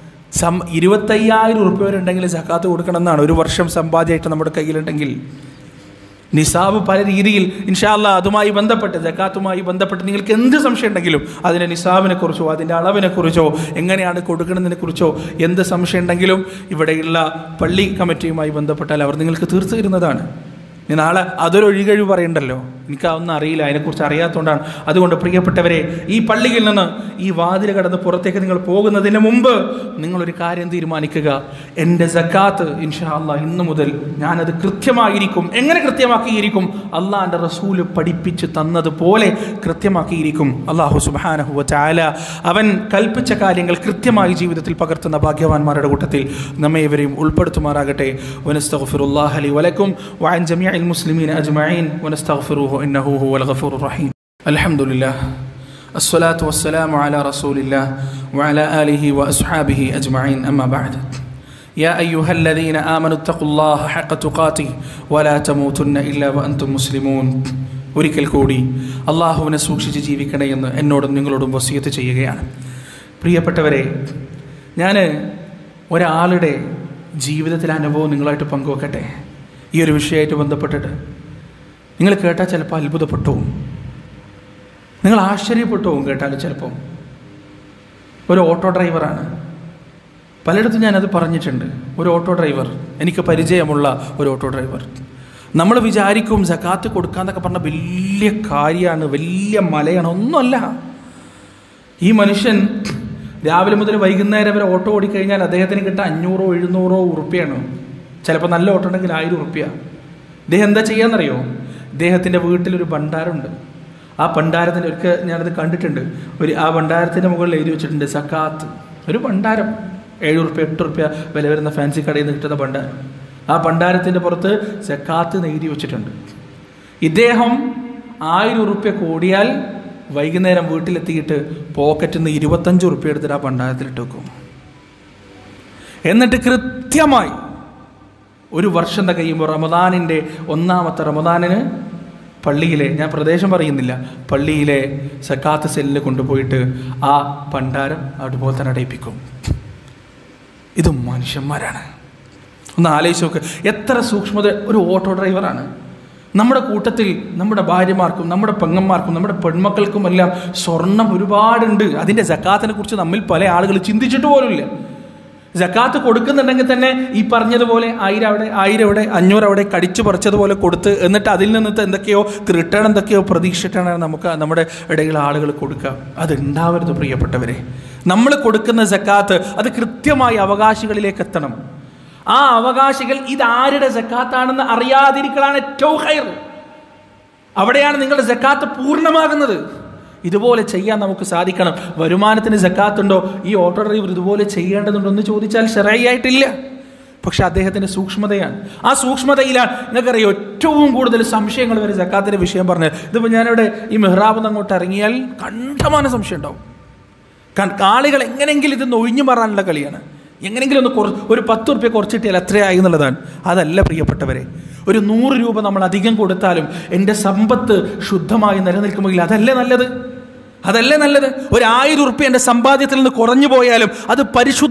25,000 ഉറുപ്പ്യ വരെ ഉണ്ടെങ്കിൽ സകാത്ത് കൊടുക്കണം എന്നാണ്. ഒരു വർഷം സമ്പാദ്യമായിട്ട് നമ്മുടെ കയ്യിലുണ്ടെങ്കിൽ നിസാബ് പല രീതിയിൽ ഇൻഷാ അല്ലാഹ് അതുമായി ബന്ധപ്പെട്ട്, സകാത്തുമായി ബന്ധപ്പെട്ട് നിങ്ങൾക്ക് എന്ത് സംശയം ഉണ്ടെങ്കിലും അതിൻ്റെ നിസാബിനെ കുറിച്ചോ അതിൻ്റെ അളവിനെ കുറിച്ചോ എങ്ങനെയാണ് കൊടുക്കുന്നതിനെ കുറിച്ചോ എന്ത് സംശയം ഉണ്ടെങ്കിലും ഇവിടെയുള്ള പള്ളി കമ്മിറ്റിയുമായി ബന്ധപ്പെട്ടാൽ അവർ നിങ്ങൾക്ക് തീർത്തു തരുന്നതാണ്. നാളെ അതൊരു ഒഴികഴിവ് പറയണ്ടല്ലോ, എനിക്കതൊന്നും അറിയില്ല, അതിനെക്കുറിച്ച് അറിയാത്തതുകൊണ്ടാണ്. അതുകൊണ്ട് പ്രിയപ്പെട്ടവരെ, ഈ പള്ളിയിൽ നിന്ന് ഈ വാതിൽ കടന്ന് പുറത്തേക്ക് നിങ്ങൾ പോകുന്നതിന് മുമ്പ് നിങ്ങളൊരു കാര്യം തീരുമാനിക്കുക. എൻ്റെ സക്കാത്ത് ഇൻഷാ അല്ലാഹ് ഇന്നു മുതൽ ഞാനത് കൃത്യമായിരിക്കും. എങ്ങനെ കൃത്യമാക്കിയിരിക്കും? അള്ളാഹിൻ്റെ റസൂല് പഠിപ്പിച്ച് തന്നതുപോലെ കൃത്യമാക്കിയിരിക്കും. അല്ലാഹു സുബ്ഹാനഹു വ തആല അവൻ കൽപ്പിച്ച കാര്യങ്ങൾ കൃത്യമായി ജീവിതത്തിൽ പകർത്തുന്ന ഭാഗ്യവാന്മാരുടെ കൂട്ടത്തിൽ നമ്മെ ഇവരെയും ഉൾപ്പെടുത്തുമാറാകട്ടെ. വനസ്തഗ്ഫിറുല്ലാഹ ലി വലക്കും വഅൻ ജമീഇൽ മുസ്ലിമീന അജ്മഈൻ വനസ്തഗ്ഫിറുഹു ഇന്നഹു ഹുവൽ ഗഫൂറുർ റഹീം. അൽഹംദുലില്ലാഹ് അസ്സലാത്തു വസ്സലാമു അലാ റസൂലില്ലാഹ് വഅലാ ആലിഹി വഅസ്ഹാബിഹി അജ്മഈൻ. അമ്മാ ബഅദ്. യാ അയ്യുഹല്ലദീന ആമനു തഖുല്ലാഹ ഹഖ തുഖാതിഹി വലാ തമൂതുന്ന ഇല്ലാ വഅൻതും മുസ്ലിമൂൻ. ഒരിക്കൽ കൂടി അള്ളാഹുവിനെ സൂക്ഷിച്ച് ജീവിക്കണേ എന്ന് എന്നോടും നിങ്ങളോടും വസിയത്ത് ചെയ്യുകയാണ്. പ്രിയപ്പെട്ടവരെ, ഞാൻ ഒരാളുടെ ജീവിതത്തിലെ അനുഭവം നിങ്ങളായിട്ട് പങ്കുവെക്കട്ടെ. ഈ ഒരു വിഷയമായിട്ട് ബന്ധപ്പെട്ടിട്ട് നിങ്ങൾ കേട്ടാൽ ചിലപ്പോൾ അത്ഭുതപ്പെട്ടു പോകും, നിങ്ങൾ ആശ്ചര്യപ്പെട്ടു പോകും കേട്ടാൽ. ചിലപ്പോൾ ഒരു ഓട്ടോ ഡ്രൈവറാണ്. പലയിടത്തും ഞാനത് പറഞ്ഞിട്ടുണ്ട്. ഒരു ഓട്ടോ ഡ്രൈവർ, എനിക്ക് പരിചയമുള്ള ഒരു ഓട്ടോ ഡ്രൈവർ. നമ്മൾ വിചാരിക്കും സകാത്ത് കൊടുക്കാന്നൊക്കെ പറഞ്ഞാൽ വലിയ കാര്യമാണ്, വലിയ മലയാണ്. ഒന്നുമല്ല. ഈ മനുഷ്യൻ രാവിലെ മുതൽ വൈകുന്നേരം വരെ ഓട്ടോ ഓടിക്കഴിഞ്ഞാൽ അദ്ദേഹത്തിന് കിട്ടാൻ 500-700 ഉറുപ്പ്യാണ്. ചിലപ്പോൾ നല്ല ഓട്ടോ ഉണ്ടെങ്കിൽ 1000 ഉറുപ്പ്യ. ഇദ്ദേഹം എന്താ ചെയ്യാന്നറിയോ? ഇദ്ദേഹത്തിൻ്റെ വീട്ടിലൊരു ഭണ്ഡാരമുണ്ട്. ആ ഭണ്ഡാരത്തിൻ്റെ ഒരിക്കൽ ഞാനത് കണ്ടിട്ടുണ്ട്. ആ ഭണ്ഡാരത്തിൻ്റെ മുകളിൽ എഴുതി വെച്ചിട്ടുണ്ട് സകാത്ത്. ഒരു ഭണ്ഡാരം 7 ഉറുപ്പ്യ 8 ഉറുപ്പ്യ വില വരുന്ന ഫാൻസി കടയിൽ നിന്ന് കിട്ടുന്ന ഭണ്ഡാരം. ആ ഭണ്ഡാരത്തിൻ്റെ പുറത്ത് സകാത്ത് എഴുതി വെച്ചിട്ടുണ്ട്. ഇദ്ദേഹം 1000 ഉറുപ്പ്യ കൂടിയാൽ വൈകുന്നേരം വീട്ടിലെത്തിയിട്ട് പോക്കറ്റിൽ നിന്ന് 25 ഉറുപ്പ്യ എടുത്തിട്ട് ആ ഭണ്ഡാരത്തിലിട്ട് വെക്കും. എന്നിട്ട് കൃത്യമായി ഒരു വർഷം കഴിയുമ്പോൾ റമദാനിൻ്റെ 1ാമത്തെ റമദാനിന് പള്ളിയിലെ, ഞാൻ പ്രദേശം പറയുന്നില്ല, പള്ളിയിലെ സക്കാത്ത് സെല്ലിൽ കൊണ്ടുപോയിട്ട് ആ ഭണ്ഡാരം അതുപോലെ തന്നെ അടയിപ്പിക്കും. ഇത് മനുഷ്യന്മാരാണ്. ഒന്ന് ആലോചിച്ച് നോക്ക്, എത്ര സൂക്ഷ്മത. ഒരു ഓട്ടോ ഡ്രൈവറാണ്. നമ്മുടെ കൂട്ടത്തിൽ നമ്മുടെ ഭാര്യമാർക്കും നമ്മുടെ പെങ്ങന്മാർക്കും നമ്മുടെ പെൺമക്കൾക്കും എല്ലാം സ്വർണം ഒരുപാടുണ്ട്. അതിൻ്റെ സക്കാത്തിനെ കുറിച്ച് നമ്മിൽ പല ആളുകൾ ചിന്തിച്ചിട്ട് പോലുമില്ല. സക്കാത്ത് കൊടുക്കുന്നുണ്ടെങ്കിൽ തന്നെ ഈ പറഞ്ഞതുപോലെ 1000 അവിടെ 1000 അവിടെ 500 അവിടെ കടിച്ചു പറിച്ചതുപോലെ കൊടുത്ത് എന്നിട്ട് അതിൽ നിന്നിട്ട് എന്തൊക്കെയോ റിട്ടേൺ എന്തൊക്കെയോ പ്രതീക്ഷിച്ചിട്ടാണ് നമുക്ക് നമ്മുടെ ഇടയിൽ ആളുകൾ കൊടുക്കുക. അതുണ്ടാവരുത് പ്രിയപ്പെട്ടവരെ. നമ്മൾ കൊടുക്കുന്ന സക്കാത്ത് അത് കൃത്യമായി അവകാശികളിലേക്ക് എത്തണം. ആ അവകാശികൾ ഇതാരുടെ സക്കാത്താണെന്ന് അറിയാതിരിക്കലാണ് ഏറ്റവും ഖൈർ. അവിടെയാണ് നിങ്ങളുടെ സക്കാത്ത് പൂർണ്ണമാകുന്നത്. ഇതുപോലെ ചെയ്യാൻ നമുക്ക് സാധിക്കണം. വരുമാനത്തിന് സക്കാത്തുണ്ടോ? ഈ ഓട്ടോ ഡ്രൈവർ ഇതുപോലെ ചെയ്യേണ്ടതുണ്ടോ എന്ന് ചോദിച്ചാൽ ശരഈയായിട്ടില്ല. പക്ഷെ അദ്ദേഹത്തിൻ്റെ സൂക്ഷ്മതയാണ്. ആ സൂക്ഷ്മതയിലാണ് നിങ്ങൾക്കറിയാം ഏറ്റവും കൂടുതൽ സംശയങ്ങൾ വരെ സക്കാത്തിൻ്റെ വിഷയം പറഞ്ഞത്. ഇതിപ്പോൾ ഞാനിവിടെ ഈ മെഹ്റാബിൽ നിന്ന് അങ്ങോട്ട് ഇറങ്ങിയാൽ കണ്ടമാനം സംശയം ഉണ്ടാവും. ആളുകൾ എങ്ങനെയെങ്കിലും ഇതൊന്ന് ഒഴിഞ്ഞു മാറാനുള്ള കളിയാണ്. എങ്ങനെയെങ്കിലും ഒരു 10 ഉറുപ്പ്യ കുറച്ചിട്ടിയാൽ എത്രയായി എന്നുള്ളതാണ്. അതല്ല പ്രിയപ്പെട്ടവരെ, ഒരു 100 രൂപ നമ്മൾ അധികം കൊടുത്താലും എൻ്റെ സമ്പത്ത് ശുദ്ധമായി നിലനിൽക്കുമെങ്കിൽ അതല്ലേ നല്ലത്? ഒരു 1000 ഉറുപ്പ്യ എൻ്റെ സമ്പാദ്യത്തിൽ നിന്ന് കുറഞ്ഞു പോയാലും അത്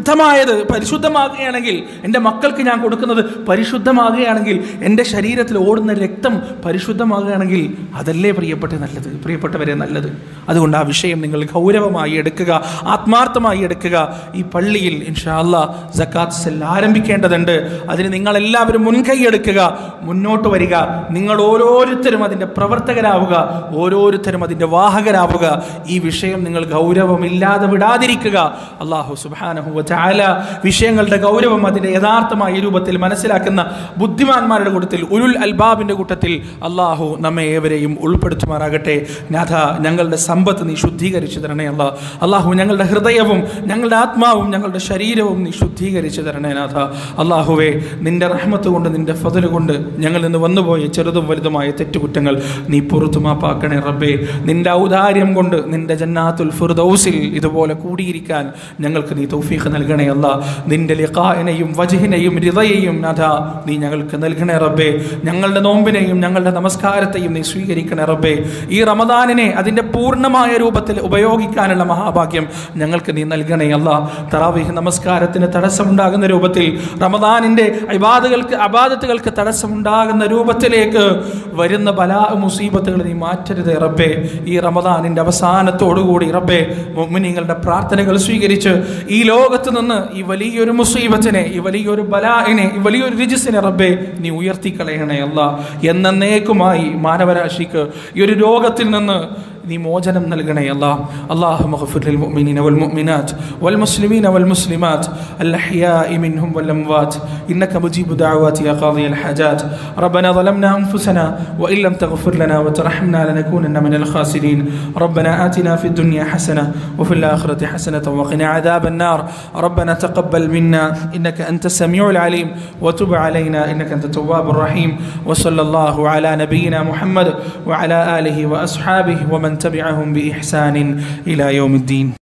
പരിശുദ്ധമാകുകയാണെങ്കിൽ, എൻ്റെ മക്കൾക്ക് ഞാൻ കൊടുക്കുന്നത് പരിശുദ്ധമാകുകയാണെങ്കിൽ, എൻ്റെ ശരീരത്തിൽ ഓടുന്ന രക്തം പരിശുദ്ധമാകുകയാണെങ്കിൽ അതല്ലേ പ്രിയപ്പെട്ടവരെ നല്ലത്. അതുകൊണ്ട് ആ വിഷയം നിങ്ങൾ ഗൗരവമായി എടുക്കുക, ആത്മാർത്ഥമായി എടുക്കുക. ഈ പള്ളിയിൽ ഇൻഷാ അല്ലാഹ് സക്കാത്ത് സെൽ ആരംഭിക്കേണ്ടതുണ്ട്. അതിന് നിങ്ങളെല്ലാവരും മുൻകൈ എടുക്കുക, മുന്നോട്ട് വരിക. നിങ്ങൾ ഓരോരുത്തരും അതിൻ്റെ പ്രവർത്തകരാവുക, ഓരോരുത്തരും അതിൻ്റെ വാഹകരാവുക. ഈ വിഷയം നിങ്ങൾ ഗൗരവമില്ലാതെ വിടാതിരിക്കുക. അല്ലാഹു സുബ്ഹാനഹു വ തആല വിഷയങ്ങളുടെ ഗൗരവം അതിൻ്റെ യഥാർത്ഥമായ രൂപത്തിൽ മനസ്സിലാക്കുന്ന ബുദ്ധിമാന്മാരുടെ കൂട്ടത്തിൽ, ഉലുൽ അൽബാബിൻ്റെ കൂട്ടത്തിൽ അല്ലാഹു നമ്മെ ഏവരെയും ഉൾപ്പെടുത്തുമാറാകട്ടെ. നാഥ, ഞങ്ങളുടെ സമ്പത്ത് നീ ശുദ്ധീകരിച്ചു തരണേ. അല്ലാഹു ഞങ്ങളുടെ ഹൃദയവും ഞങ്ങളുടെ ആത്മാവും ഞങ്ങളുടെ ശരീരവും നീ ശുദ്ധീകരിച്ചു തരണേ നാഥ. അല്ലാഹുവേ, നിന്റെ റഹ്മത്ത് കൊണ്ട് നിന്റെ ഫദ്ല് കൊണ്ട് ഞങ്ങളിൽ നിന്ന് വന്നുപോയ ചെറുതും വലുതുമായ തെറ്റുകുറ്റങ്ങൾ നീ പുറത്തു മാപ്പാക്കണേ റബ്ബേ. നിന്റെ ഔദാര്യം കൊണ്ട് നിന്റെ ജന്നാത്തുൽ ഫിർദൗസിൽ ഇതുപോലെ കൂടിയിരിക്കാൻ ഞങ്ങൾക്ക് നീ തൗഫീഖ് നൽകണേ അല്ലാഹ്. നിന്റെ ലിഖാഇനെയും വജ്ഹിനെയും റിളയെയും നാഥ നീ ഞങ്ങൾക്ക് നൽകണേ റബ്ബേ. ഞങ്ങളുടെ നോമ്പിനെയും ഞങ്ങളുടെ നമസ്കാരത്തെയും നീ സ്വീകരിക്കണേ റബ്ബേ. ഈ റമദാനിനെ അതിൻ്റെ പൂർണ്ണമായ രൂപത്തിൽ ഉപയോഗിക്കാനുള്ള മഹാഭാഗ്യം ഞങ്ങൾക്ക് നീ നൽകണേ അല്ലാഹ്. തറാവീഹ് നമസ്കാരത്തിന് തടസ്സമുണ്ടാകുന്ന രൂപത്തിൽ, റമദാനിൻ്റെ ഇബാദത്തുകൾക്ക് തടസ്സമുണ്ടാകുന്ന രൂപത്തിലേക്ക് വരുന്ന ബലാ മുസീബത്തുകൾ നീ മാറ്റരുതേ റബ്ബേ. ഈ റമദാനിൻ്റെ അവസാനത്തോടുകൂടി റബ്ബേ മുഅ്മിനീങ്ങളുടെ പ്രാർത്ഥനകൾ സ്വീകരിച്ച് ഈ ലോകത്ത് നിന്ന് ഈ വലിയൊരു മുസീബത്തിനെ, ഈ വലിയൊരു ബലാഇനെ, ഈ വലിയൊരു റിജ്സിനെ റബ്ബേ നീ ഉയർത്തിക്കളയണേ അല്ലാഹ്. എന്നേക്കുമായി മാനവരാശിക്ക് ഈ ഒരു രോഗത്തിൽ നിന്ന് നീ മോചനം നൽകണേ അല്ലാഹ്. اللهم اغفر للمؤمنين والمؤمنات والمسلمين والمسلمات الأحياء منهم والأموات إنك مجيب دعوات يا قاضي الحاجات. ربنا ظلمنا أنفسنا وإن لم تغفر لنا وترحمنا لنكونن من الخاسرين. ربنا آتنا في الدنيا حسنة وفي الآخرة حسنة وقنا عذاب النار. ربنا تقبل منا إنك أنت السميع العليم وتب علينا إنك أنت التواب الرحيم. وصلى الله على نبينا محمد وعلى آله وأصحابه ومن تبعهم بإحسان إلى يوم الدين.